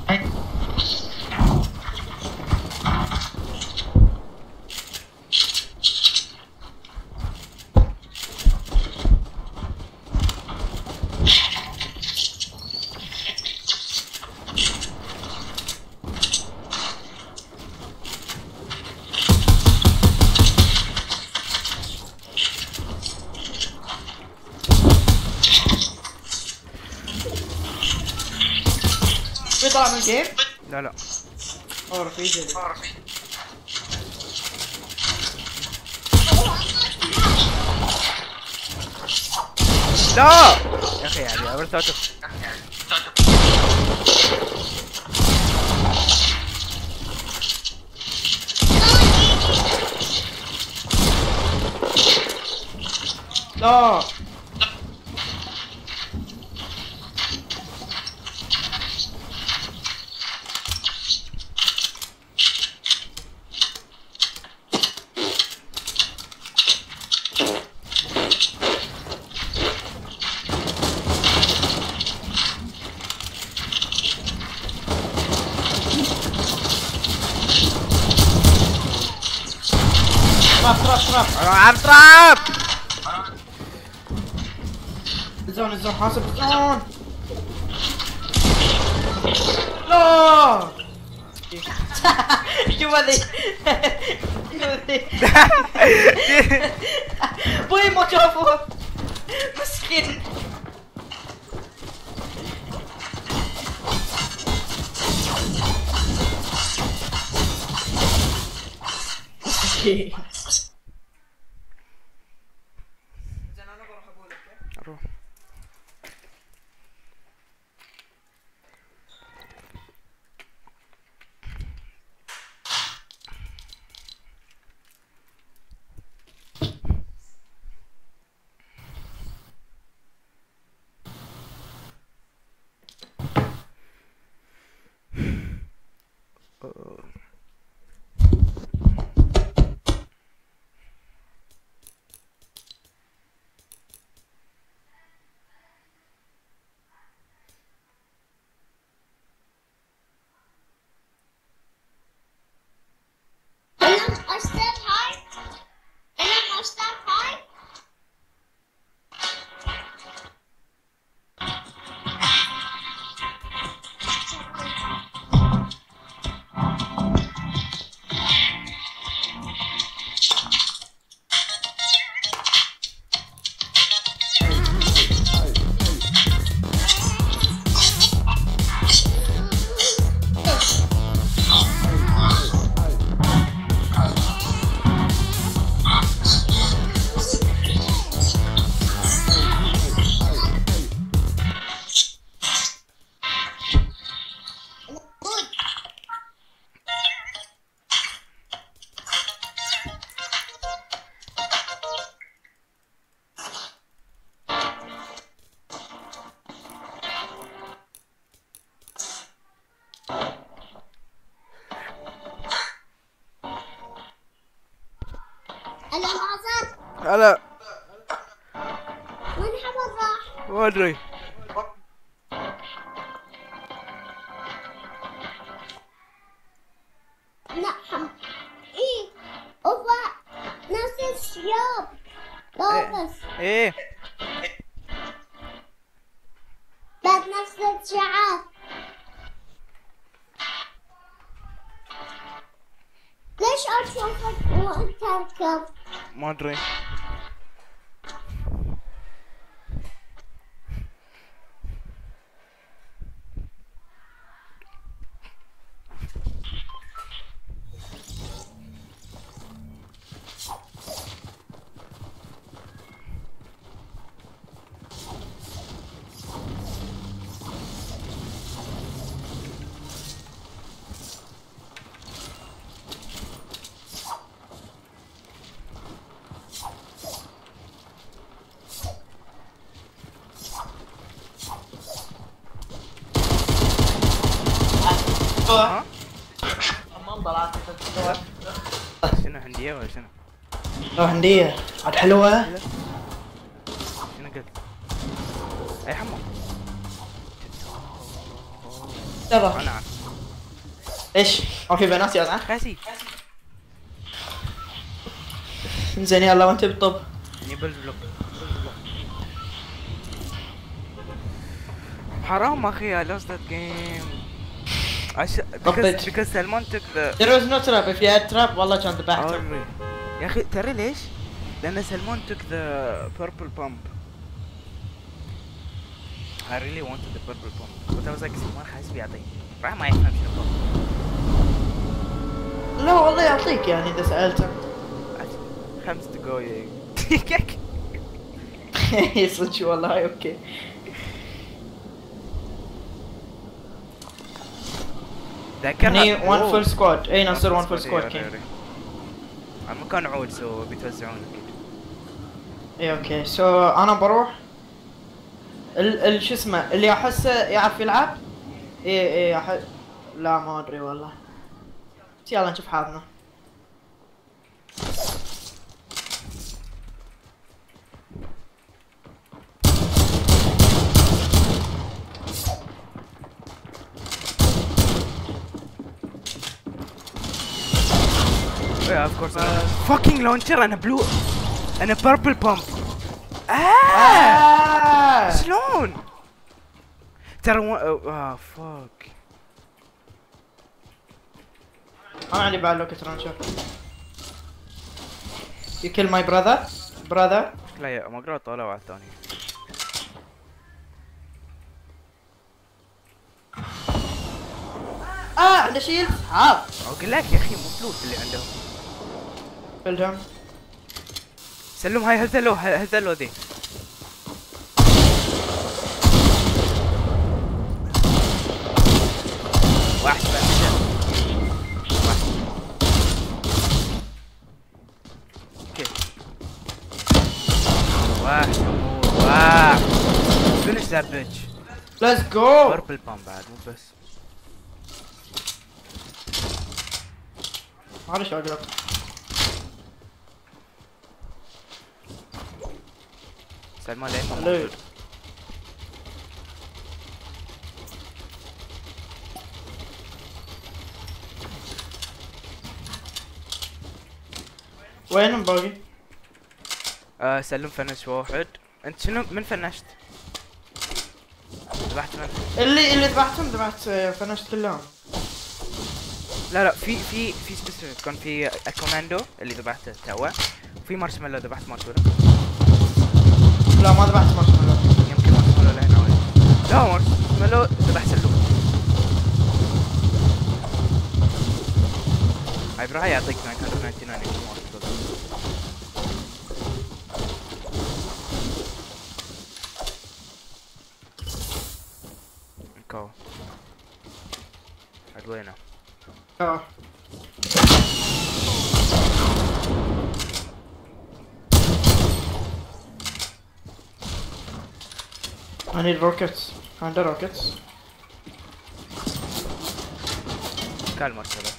طلع من الجيم؟ لا رفيق لا يا اخي يعني عملت لا تراب الزون حاسب الزون لا شوف هذي بوي ما شافوه مسكين روح. هلا وين حمد راح؟ ما ادري لا ايه هو نفس الثياب لابس ايه بعد نفس الشعار. ليش اشوفك وانت تركب؟ ما ادري ما طلعت شنو هندية ولا شنو؟ هندية عاد حلوة انا قلت اي حمو ترى انا عارف ايش؟ ما في بنات يا جدعان؟ خاسي زين يلا وانت بالطب. نيبل بلوك حرام اخي I lost that game because Salman took the There was no trap. If you had trap والله كان ذبحته. يا اخي ترى ليش؟ لأن سلمان took the purple pump. I really wanted the purple pump but I was like سلمان حاسس بيعطيني راح ما يفهم شنو لا والله يعطيك يعني إذا سألته. 5 to go يا صدق والله اوكي. ذكرني 1 فول سكواد. اي نصير 1 فول سكواد كين. المكان عود سو بيتوزعون اكيد. اي اوكي سو انا بروح شو اسمه اللي احسه يعرف يلعب. اي لا ما ادري والله. يلا نشوف حالنا. Yeah, of course. Fucking launcher and a blue and a purple pump. شلون؟ ترى fuck. انا عندي بعد لوكت رانشر. You kill my brother. لا يا ما قرأت طالع على الثاني. عنده شيلد. اقول لك يا اخي مو فلوس اللي عندهم. فلهم. سلم هاي هذلو ذي. واحد واحد. اوكي. واحد. finish that bitch. Let's go. purple pump بعد مو بس. معلش اقرب. سلمان لين وين باقي؟ سلم فنش واحد. انت شنو من فنشت؟ ذبحت من؟ اللي ذبحت فنشت كلهم. لا في سبيسيفيك كان في الكوماندو اللي ذبحته توا وفي مارشميلو ذبحت مارشميلو. لا ما ذبحت مارشميلو. يمكن مارشميلو لهنا وين. لا مارشميلو ذبح سلوم. هاي براها يعطيك 999 كو حد وينه؟ I need rockets. عنده rockets. كال مرسله.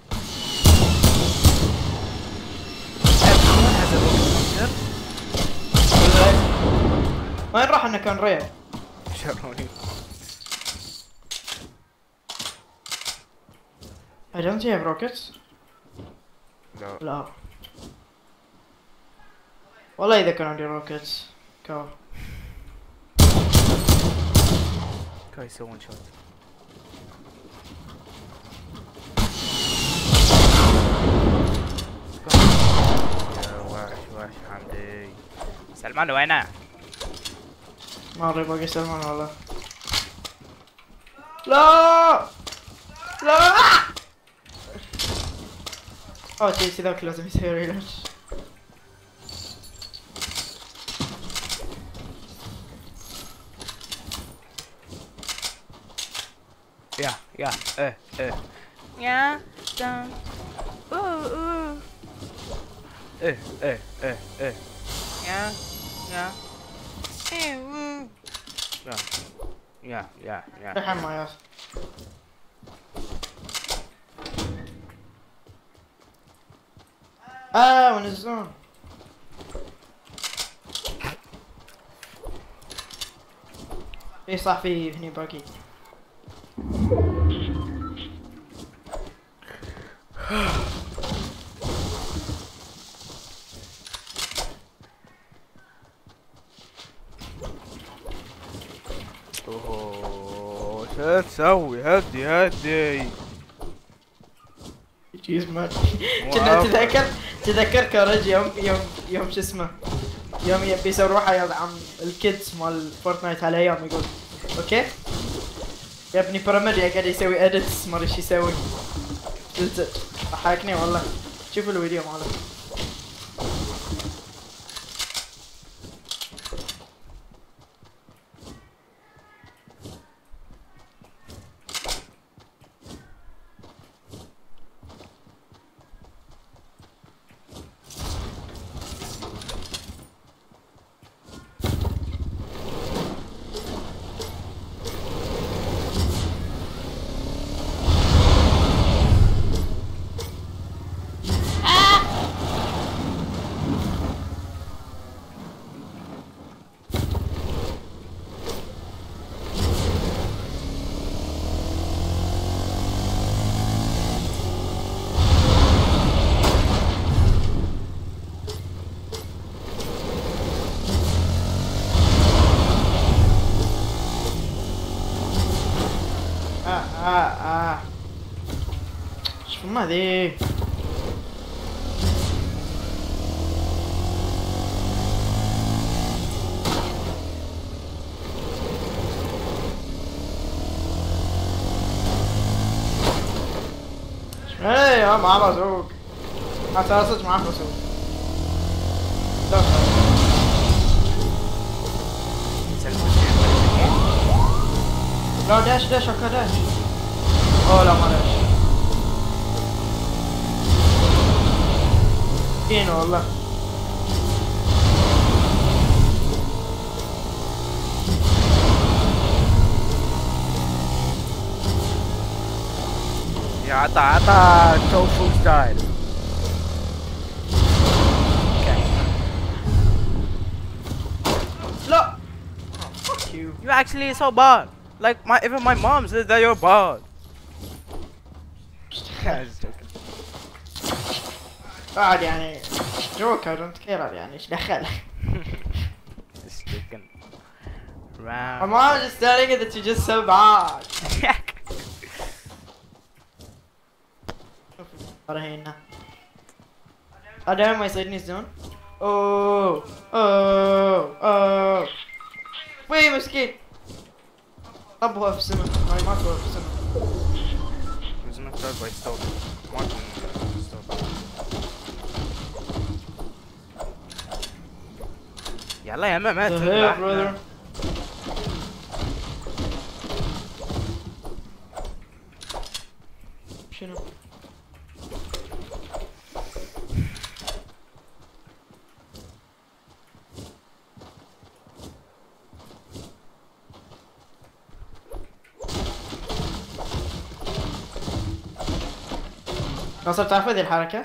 وين راح انه كان ريال؟ شروني. I don't have rockets. لا والله اذا كان عندي rockets كاو يسوون شوت. وحش حمدي. سلمان وينه؟ ما ادري باقي سلمان والله. لا شي ذاك لازم يسوي ريلانش. يا يا دان يا الحين ما ياس. وين الزون؟ اي صح في هني باقي. اوه شو تسوي؟ هدي جيز ما كنا تذكر كورج يوم شو اسمه، يوم يبي يسوي روحه يا عم الكيدز مال فورتنايت على ايام يقول اوكي يا ابني بيراميد قاعد يسوي اديتس ما ادري ايش يسوي. ضحكني والله. شوفوا الفيديو ماله. شو ما ذي ايه ما بسوق حتى صدق ما بسوق. لا داش اوكي داش. اوه لا ما داش فينو والله. يا عطا توفو ستايل. لا fuck you. You actually so bad. Like even my mom says that you're bad. بعد يعني جوكر دونت كير يعني ايش دخل. My mom is just telling you that you're just so bad. هنا هذا ما يصيدني زون. اوه وي مسكين طب هو في السماء. هاي ما هو في السماء. يلا يا ما brother. شنو؟ ناصر تعرف هذه الحركة؟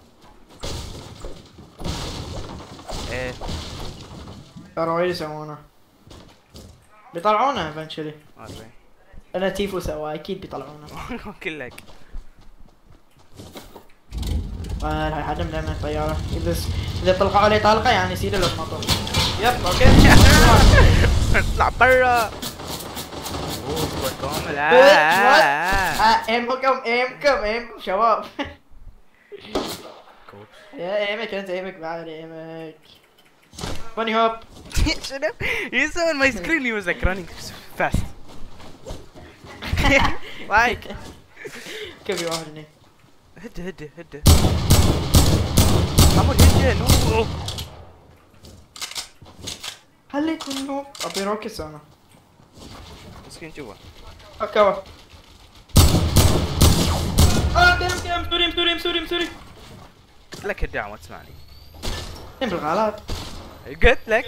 ايه ترى وايد يسوونها. بيطلعونها eventually. انا تيفو سوا اكيد بيطلعونها. كلك. هاي حدا من الطيارة. اذا طلقوا عليه طلقة يعني يصير له المطر. يب اوكي. اطلع برا. اوه كامل. ايمكم شباب. يا ايمك انت ايمك بعد ايمك. بني هوب. شنو؟ You saw on my screen he was like running fast. Like. كيف في واحد هني. هد. عمود هد نو. خليك نو. ابي روكس انا. مسكين جوا. كوا. كم سوري. قلت لك هدي عمود تسمعني. انت بالغلط. قلت لك.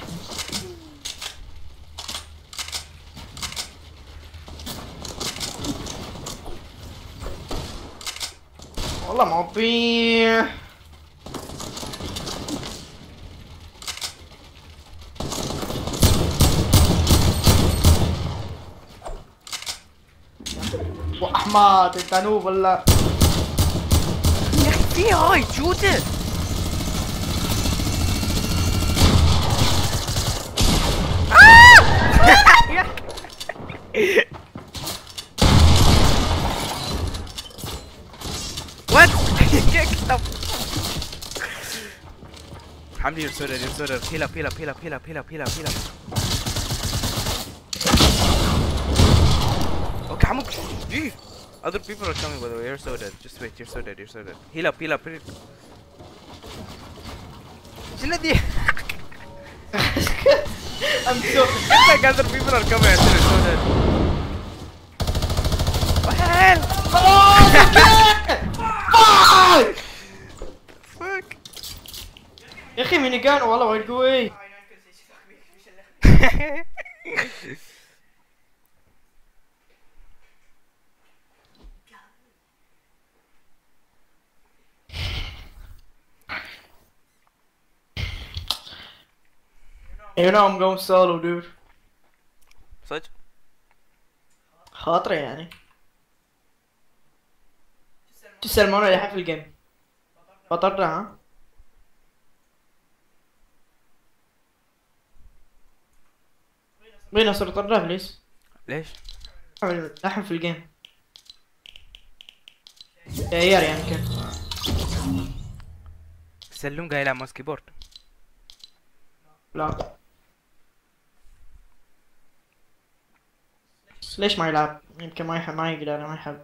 والله ما بي. مات انت نوب ولا يا اخي في هاي جودة. What? Stop. Hamdi, you're so dead, you're so dead. Heal up, heal up, heal up, heal up, heal up, heal up, heal up. Okay, I'm okay. Other people are coming, by the way. You're so dead. Just wait, you're so dead, you're so dead. Heal up, heal up, heal up. Shinadi! I'm so It's like other people are coming, I said you're so dead. What the hell? fuck Fuck. يا اخي ميني جان والله وايد قوي. You know I'm going solo dude. صدق؟ خاطري يعني. تسلمون الحين في الجيم. بطرنا ها؟ بينا صرت طرنا بليز. ليش؟ الحين في الجيم. يا يار يعني كان. سلوم قاعد يلعب ماوس كيبورد. لا. ليش ما يلعب؟ يمكن ما يحب ما يقدر ما يحب.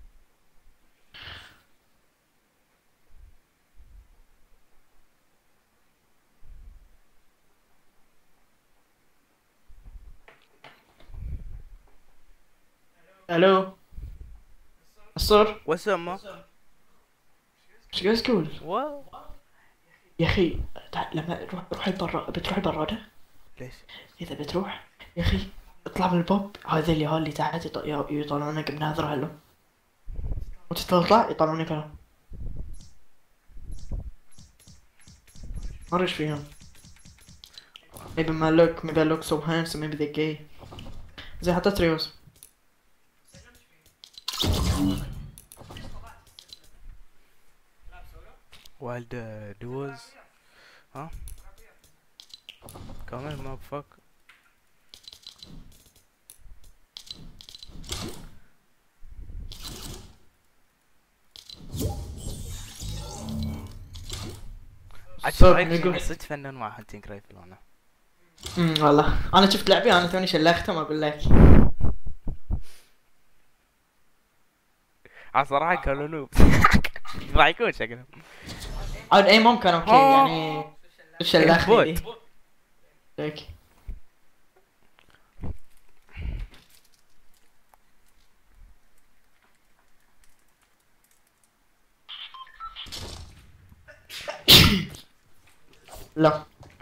الو الصور What's up, ma? ايش قاعد تقول؟ What? يا اخي لما روحي برا بتروحي براده؟ ليش؟ اذا بتروح يا اخي اطلع من الباب هذا اللي تحت يطلعونك بناظر هلو وتطلع يطلعونك هلو ما ايش فيهم. maybe maybe I look so handsome maybe they're gay زي حتى تريوس. While the duos, huh? Come on, motherfucker. صدق فنان مع هانتينج رايفل انا. والله انا شفت لعبي انا توني شلختهم اقول لك. صراحة كانوا نوب. ضايقون شكلهم. عاد اي ممكن اوكي يعني شلختني دي. اوكي. لا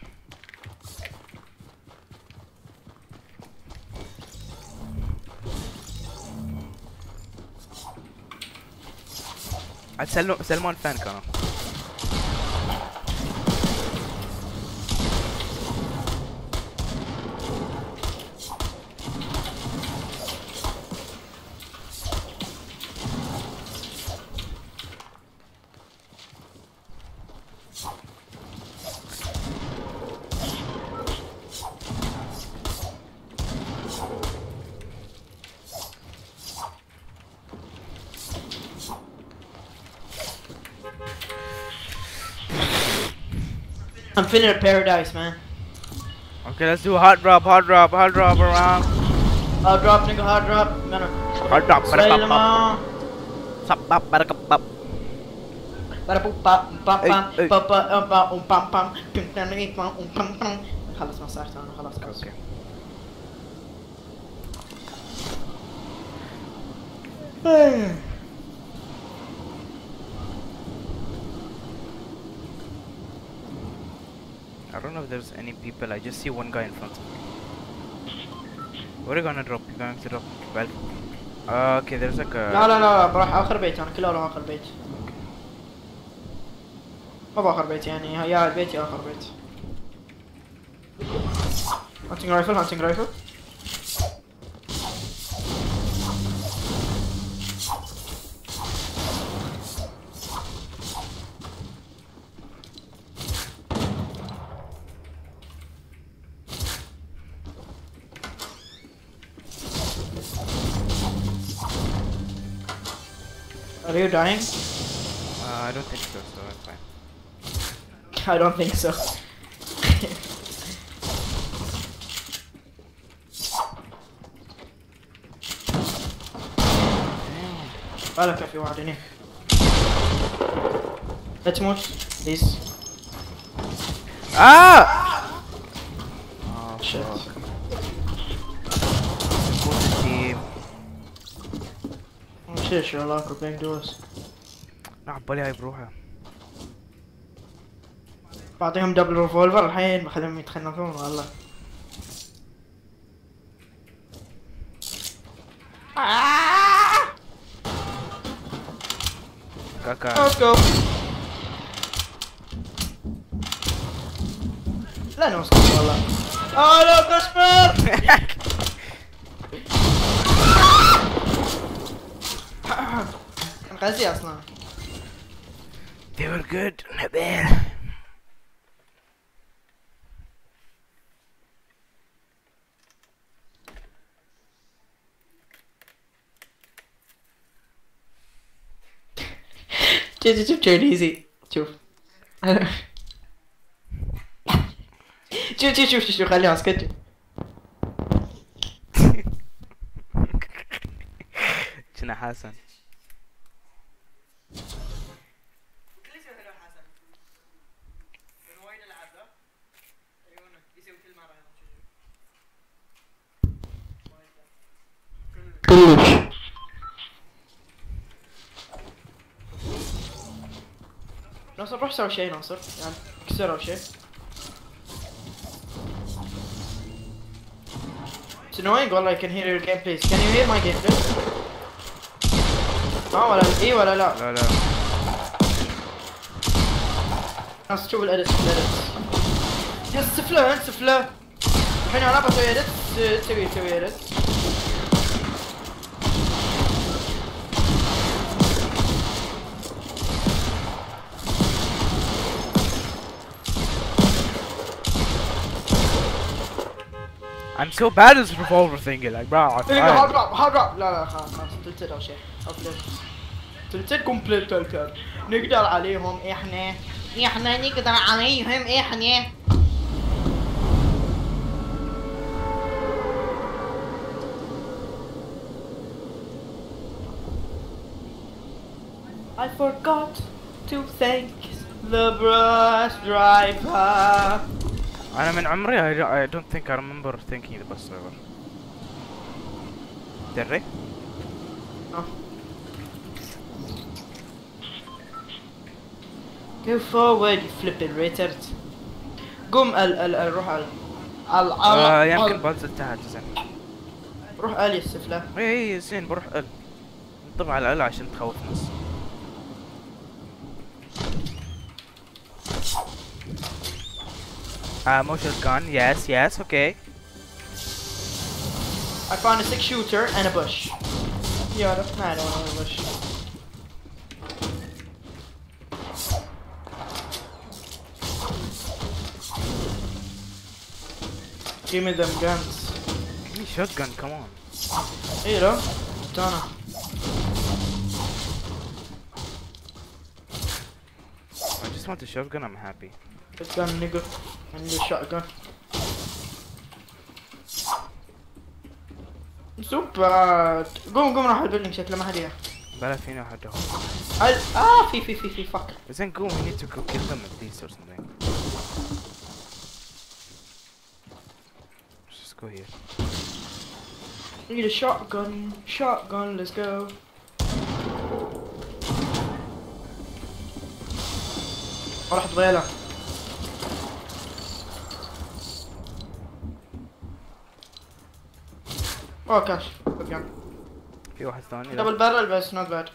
عاد سلمان فان كانوا. I'm finna paradise, man. Okay, let's do a hard drop around. Hard drop, nigga, hard drop. Gonna Hard drop, Salama. Sabab, barakabab. خلص ما صارت انا خلاص. Okay. I don't know if there's any people. I just see one guy in front of me. Where are you gonna drop? You're going to drop 12? Okay, there's like a... لا بروح اخر بيت انا كله اروح اخر بيت. ما باخر بيت يعني يا البيت يا اخر بيت. hunting rifle. Are you dying? I don't think so, so I'm fine. I don't think so. بالك في واحد هنا. لا تموت بليز. Shit. Support the team. شيء Sherlock opening doors. عبالي هاي بروحه. بعطيهم دبل ريفولفر الحين بخليهم يتخنقون والله. كاكا. Let's go. لا نوصل والله. لا كسبر. غازي اصلا. They were good. نبيل. شوف تشيريزي شوف. شوف خليها اسكت. شنو حسن؟ كلش. ناصر روح سوي شيء ناصر يعني كسر او شيء. It's annoying والله I can hear your gameplays. Can you hear my gameplay? ولا اي ولا لا؟ لا. ناصر شوف الادت يس سفله. الحين انا بسوي ادت تسوي ادت. I'm so bad at this revolver thingy, like bro. هارد دروب لا خلاص تلتد او شيء. تلتد كومبليت تلتد. نقدر عليهم احنا نقدر عليهم احنا. I forgot to thank the bus driver. أنا من عمري I don't think I remember thinking the bus driver. دري؟ Go forward you flipping retard. قوم روح يمكن بنزل تحت زين. روح السفلة. اي زين بروح انطب على عشان تخوف ناس. Motion gun, yes, okay. I found a 6-shooter and a bush. Yeah, I don't want a bush. Give me them guns. Give me shotgun, come on. Here, though. Donna. I just want a shotgun, I'm happy. Good gun, nigga. I need a shotgun. سوبر. قوم راح البيلدينج شكله ما حد ياه. بلا فينا واحد هون. في فك. زين قوم we need to go kill them at least or something. Let's just go here. Need a shotgun, let's go. راح تضيله. اوه كاش شotgun. في واحد ثاني. دبل بارل بس not bad.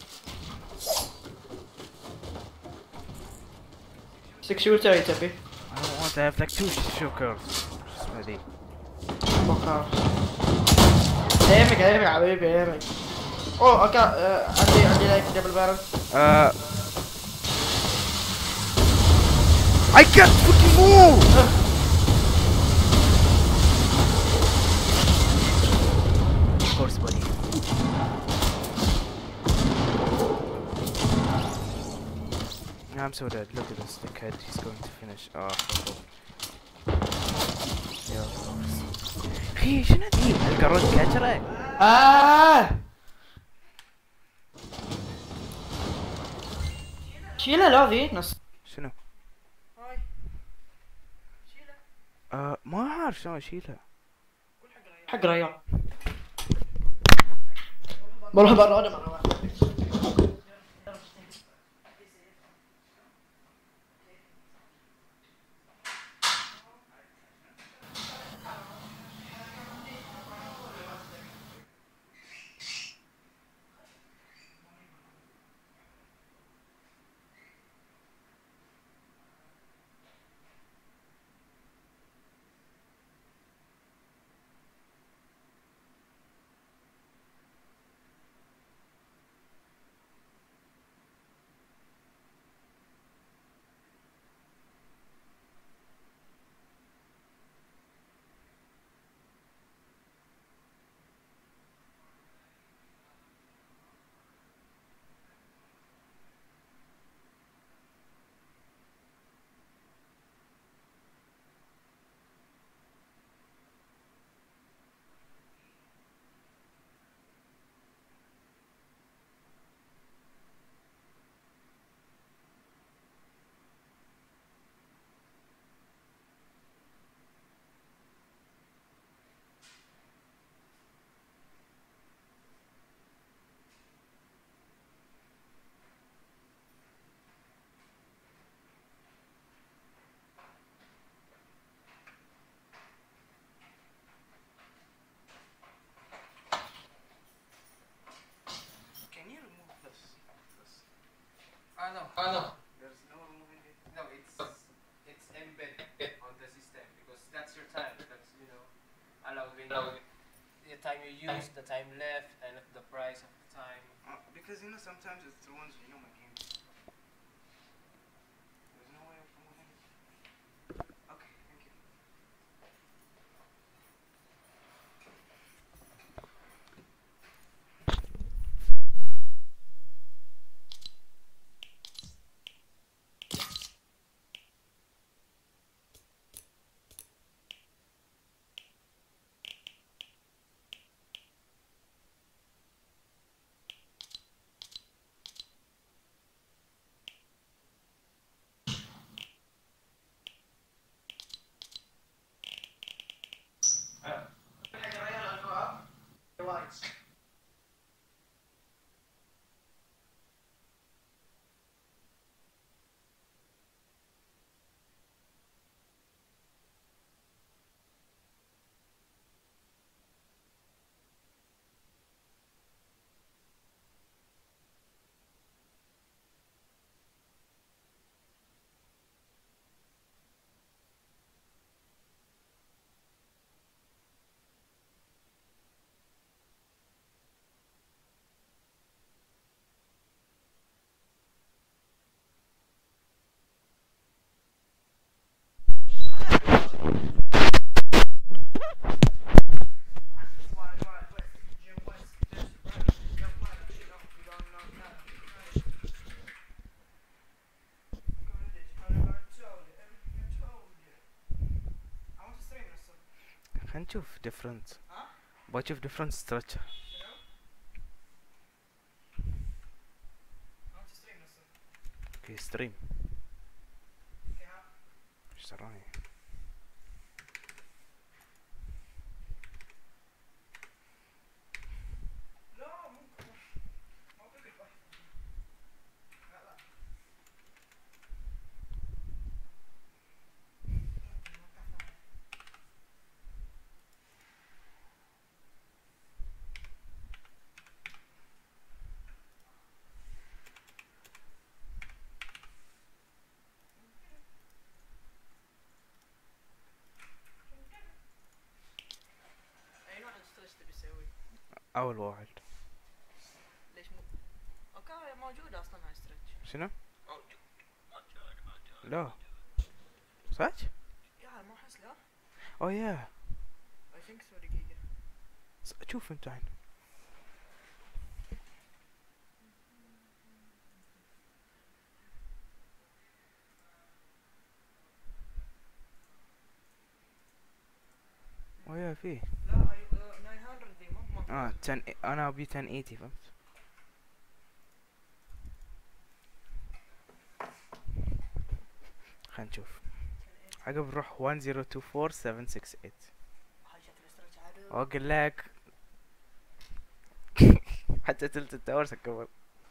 6-shooter تبي. I don't want to have like 2 shooters. اسمها ذي. بكار. ايمك حبيبي ايمك. اوه اوكي عندي لايك دبل بارل. I can't fucking move! Of course, buddy. I'm so dead. Look at this. The kid. He's going to finish. Oh, fuck. Yeah, of course. Hey, شنو ذي؟ القرود كاترة. شيلها لا ذي نص. شنو؟ هاي. شيلها. ما أعرف شلون أشيلها. حق ريال. بروح برا مرة واحدة. I know. There's no removing it. No, it's embedded on the system because that's your time. That's allowed when the time you use, the time left, and the price of the time. Because sometimes it's the ones my game. There's no way of removing it. Okay, thank you. نشوف different بشوف different structure. اوكي ستريم ايش تراني اول واحد. ليش اوكي موجود اصلا هاي ستريتش. شنو؟ لا صح؟ يا مو احس لا. اوه يا اي ثينك سو دقيقة. شوف انت عين. لا فيه. لا هاي 900 ذي مو 10 انا ابي 1080 فهمت. خلينا نشوف. عقب نروح 1024768 واقول لك حتى تلت التاور سكبر.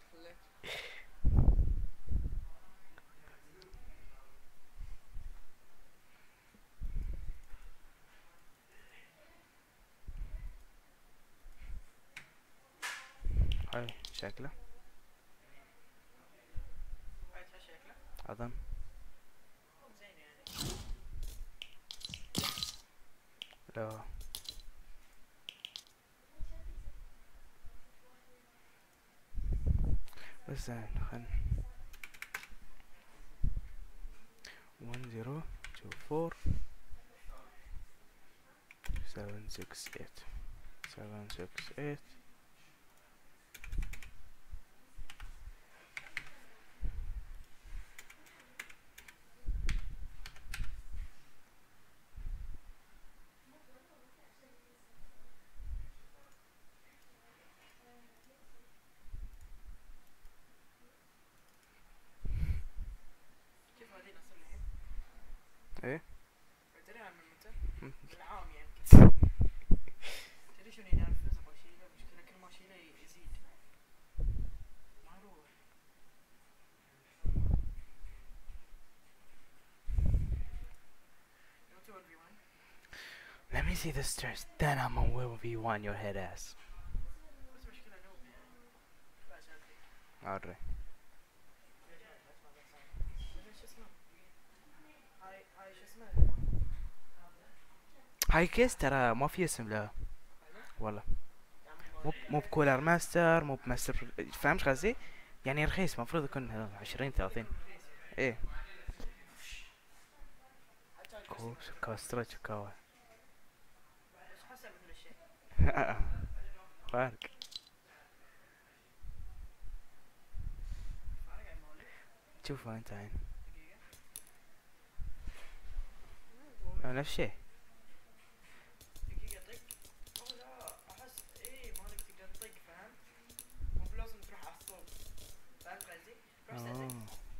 هاي شكله اظن لا بس زين. خل 1024 768 ايه تدري عن متى؟ العام يمكن. تدري شنو يعني الفلوس ابغى اشيله؟ المشكلة كل ما اشيله يزيد. ما يروح. Let me see the stairs, then I'm a will V1 your head ass. بس مشكلة نوب يعني. لا شايفين. عاري شو اسمه؟ هاي شو اسمه؟ هاي كيس ترى ما في اسم له والله. مو بكولر ماستر، مو بماستر، فهمت قصدي؟ يعني رخيص، مفروض يكون 20 30. ايه كوبس كاسترتش كاوا بس حسب مثل الشيء. فارق. شوفوا انت عين نفس الشيء. دقيقة طق. اوه لا احس ايه مالك تقدر تطق فهمت؟ مو بلازم تروح على الصوب. فهمت قصدي؟ روح ستاتكس.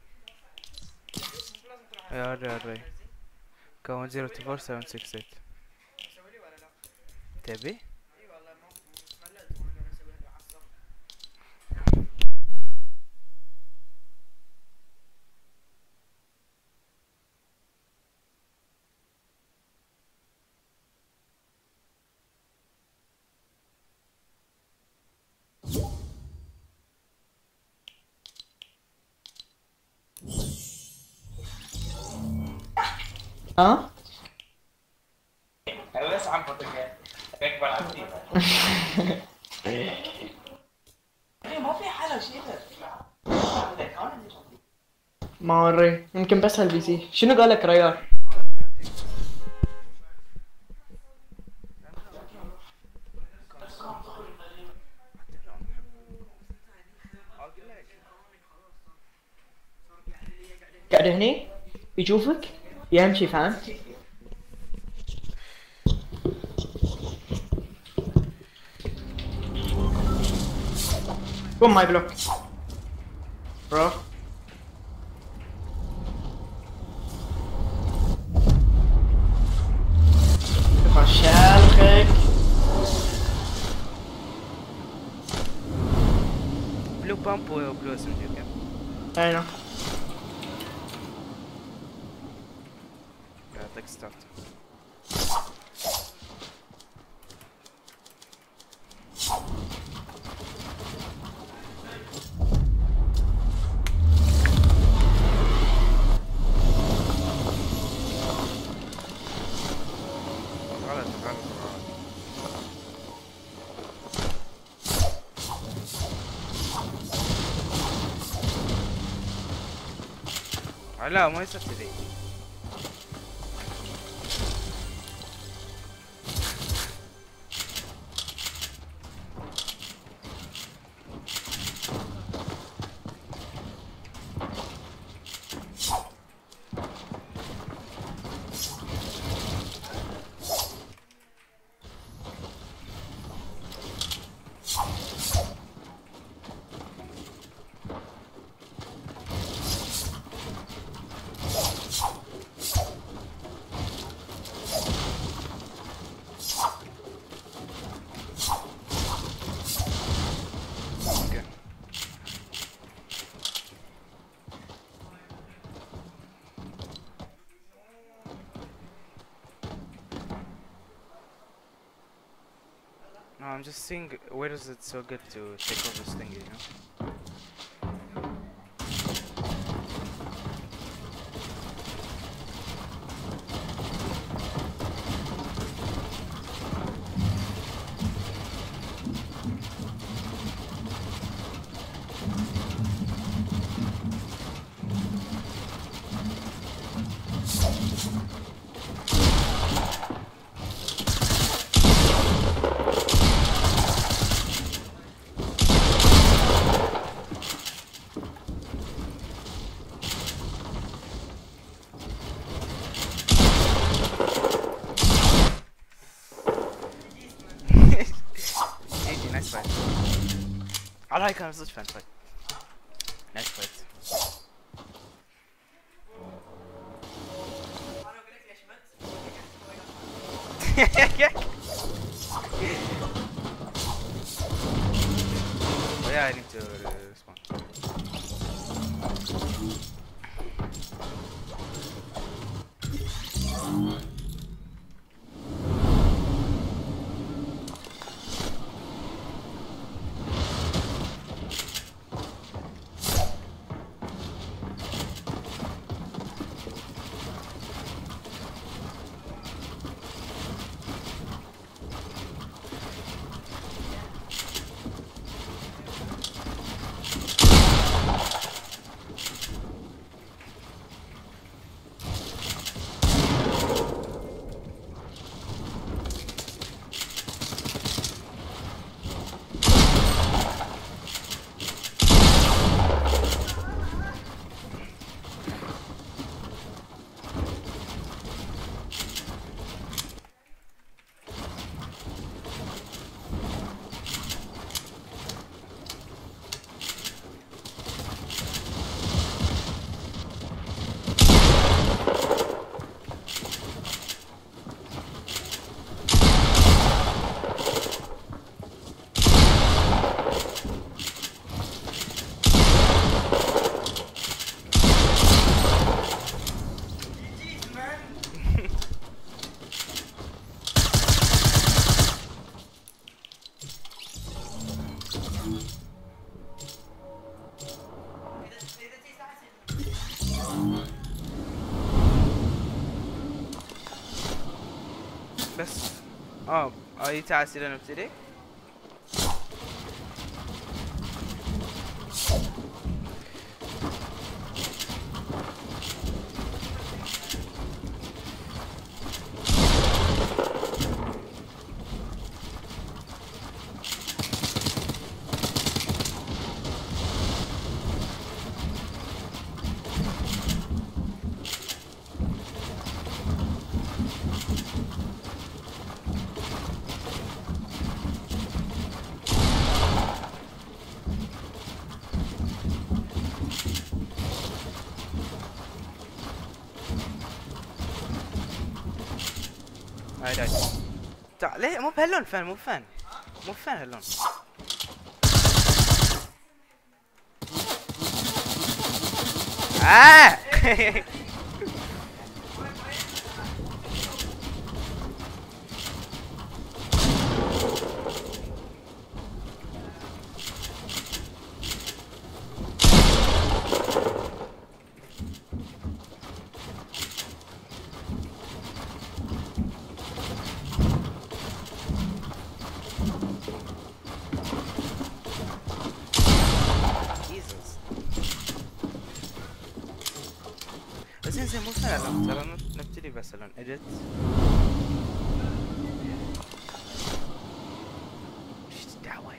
مو بلازم تروح على يا الصوب. ري فهمت قصدي؟ كون 024 اسوي لي ولا لا؟ تبي؟ اي والله مو مللت وانا قاعد اسوي لك على الصوب. ها؟ بس عم بطق هيك بلعب ما في حلا شيء. ما وري يمكن بس هالبي سي. شنو قال لك ريال؟ قاعد هني يشوفك يمشي فهمت؟ قوم ماي بلوك برو. شالخك بلو بامب وبلو اسم كم؟ اينا يعطيك ستارت. غلط غلط لا ما يصير كذي. I'm just seeing where is it so good to take over this thingy, you know? Nice fight. I like him, such fun fight. Nice fight. Oh, yeah, I need to respawn. بس اي تعال سير نبتدي. هاي تعال ليه مو بهاللون فان مو بفان مو بفان هاللون. زين مو فعلا ترى نبتدي بس لون اديت ايش الدعوة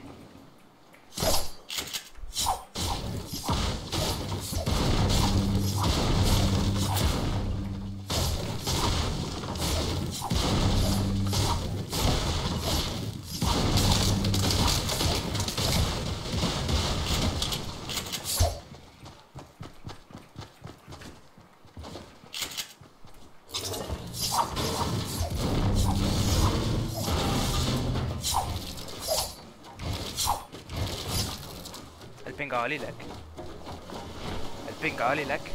البينج عالي لك البينج عالي لك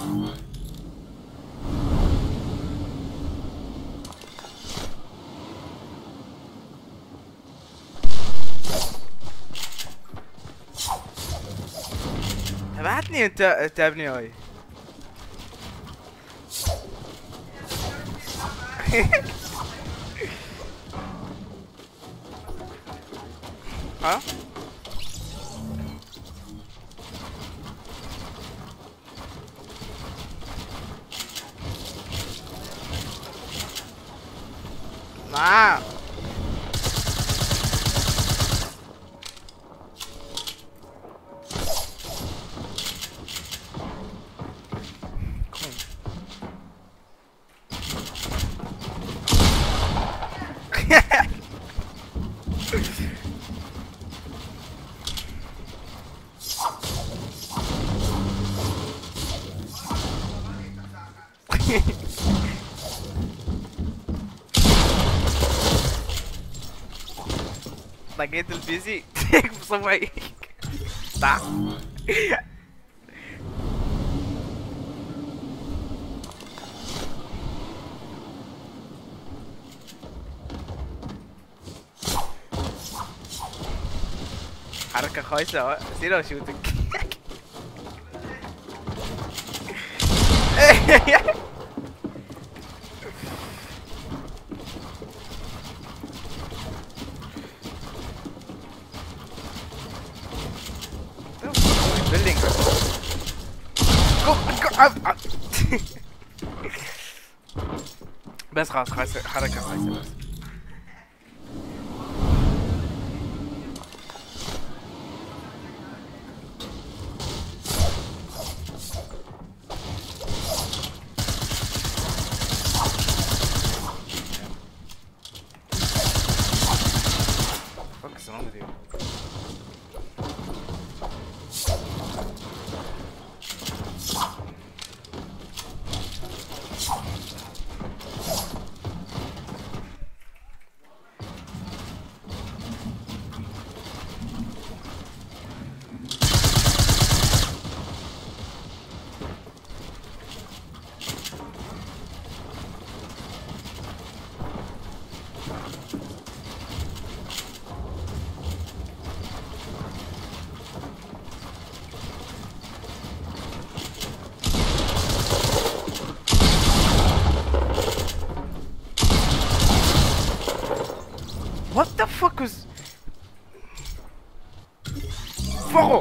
تبعتني انت تابني هاي. ها ما طقيت البي سي بصبعي. طع حركة خايسة سيرو شوتك. building. Go. بس خلاص حركة خايسة بس. What's wrong with you? What the fuck was... Fuego!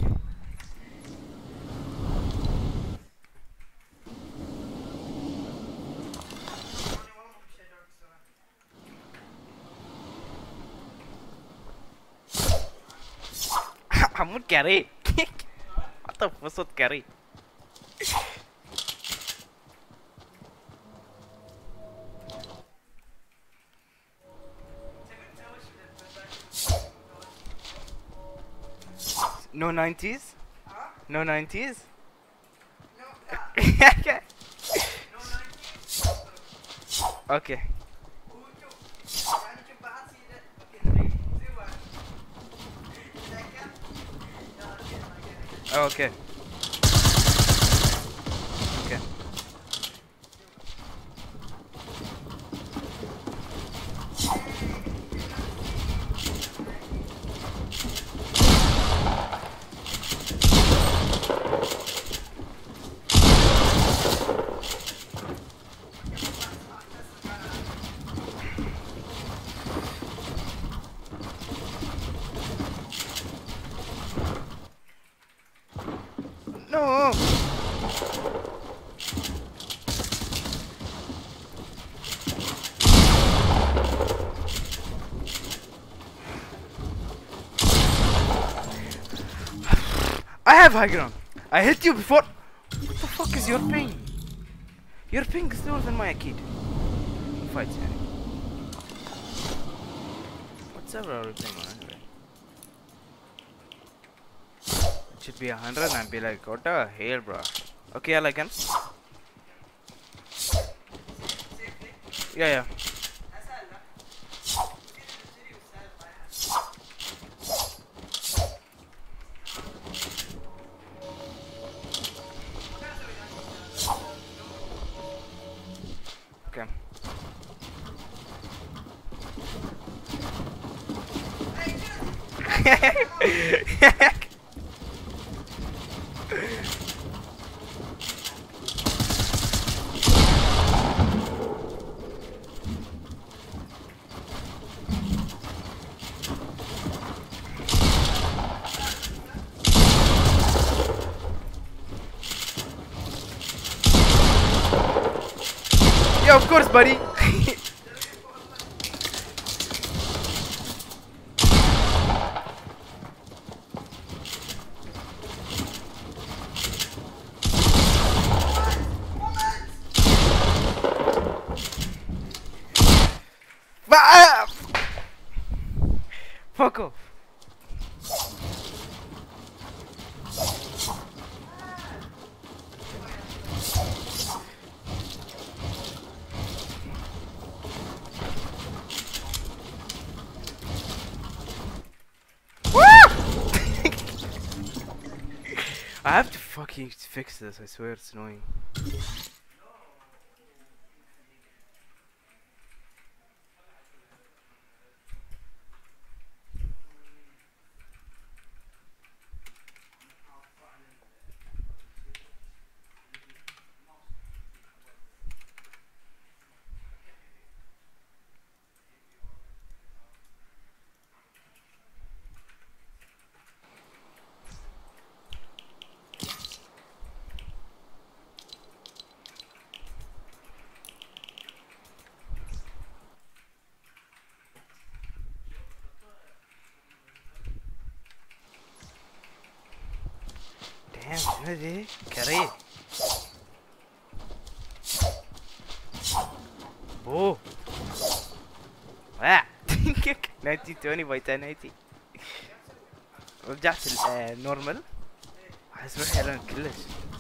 عمود كاري. What the fuck صوت كاري. No 90s? No 90s? Okay. Oh, okay. Okay. No. I have high ground. I hit you before. What the fuck is your ping? Your ping is lower than my kid. Fight, yani. What's our ping on? It should be 100 and be like, what the hell, bro? Okay, I like him. Yeah. Yeah, of course, buddy. Fuck off. I have to fucking fix this, I swear it's annoying. Damn, شنو ذي؟ كريه. بو. 1920 by 1080. رجعت النورمال. احس روحي الان كلش.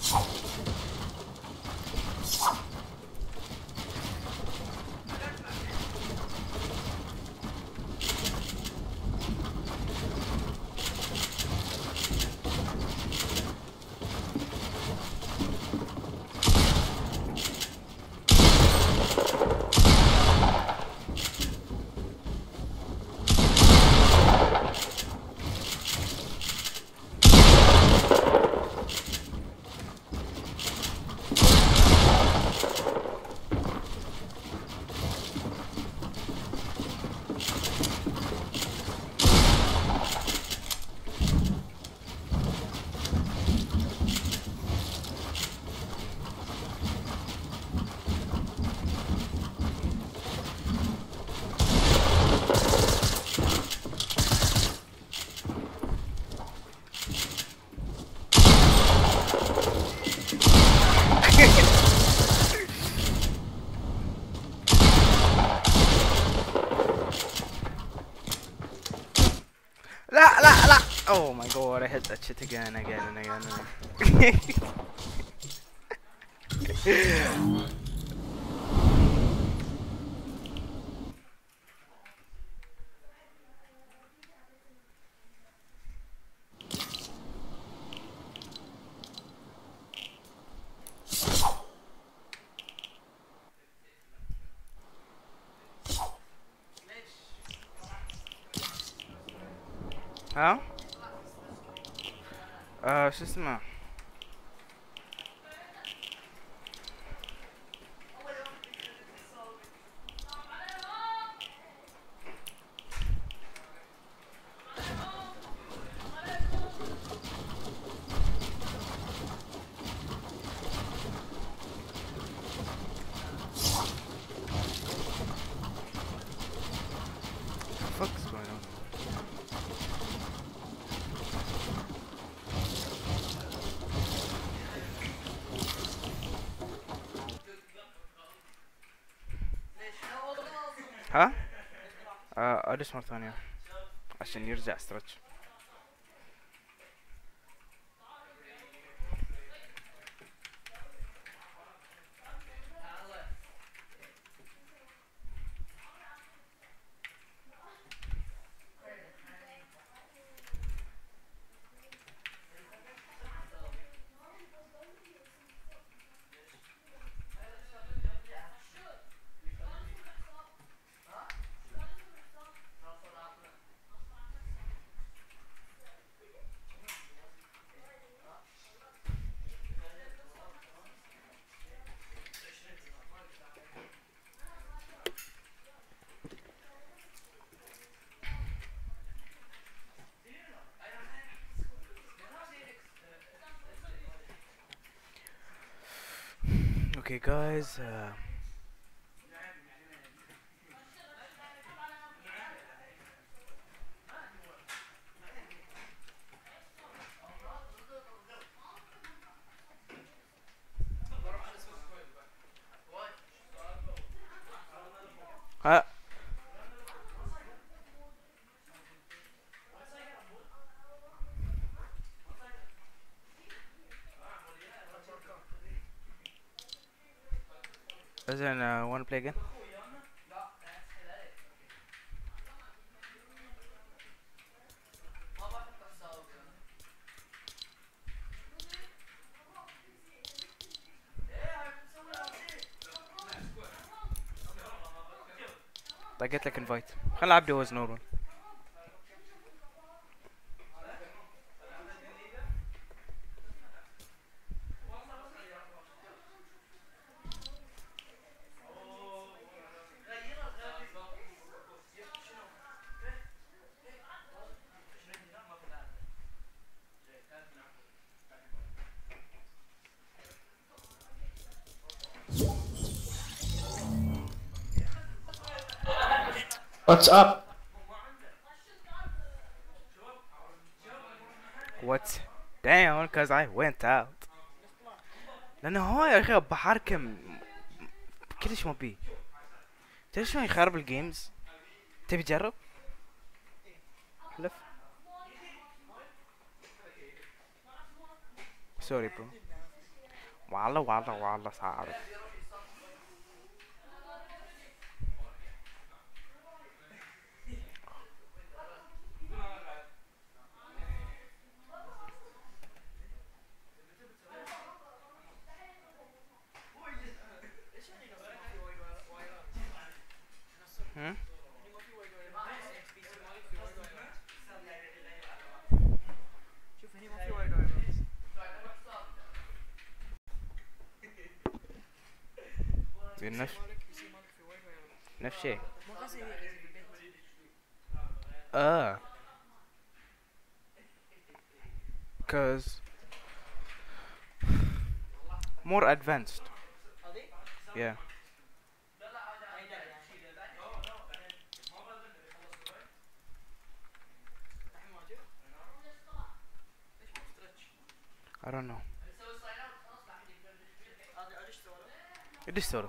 لا. Oh my god, I hit that shit again. ها؟ شو اسمه؟ What's going on? ها؟ ادرس مرة ثانية عشان يرجع ستريتش. Okay, guys. Uh, doesn't want to play again? طقيت لك انفايت. خل نلعب دوز نورمال. What's up? What? Damn, because I went out. لأنه هو يا أخي بحركم كلش ما بي. تدري شلون يخرب الجيمز؟ تبي تجرب؟ لف. سوري برو. والله صعب. هم؟ نفس الشيء. Cause more advanced. Yeah. I don't know. ادش سولو.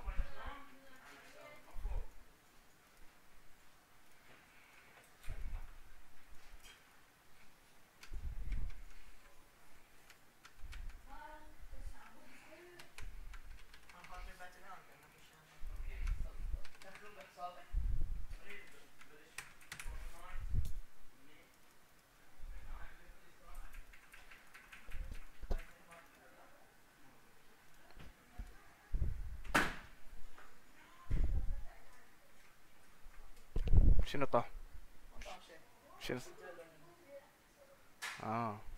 شنو طاح؟ شنو؟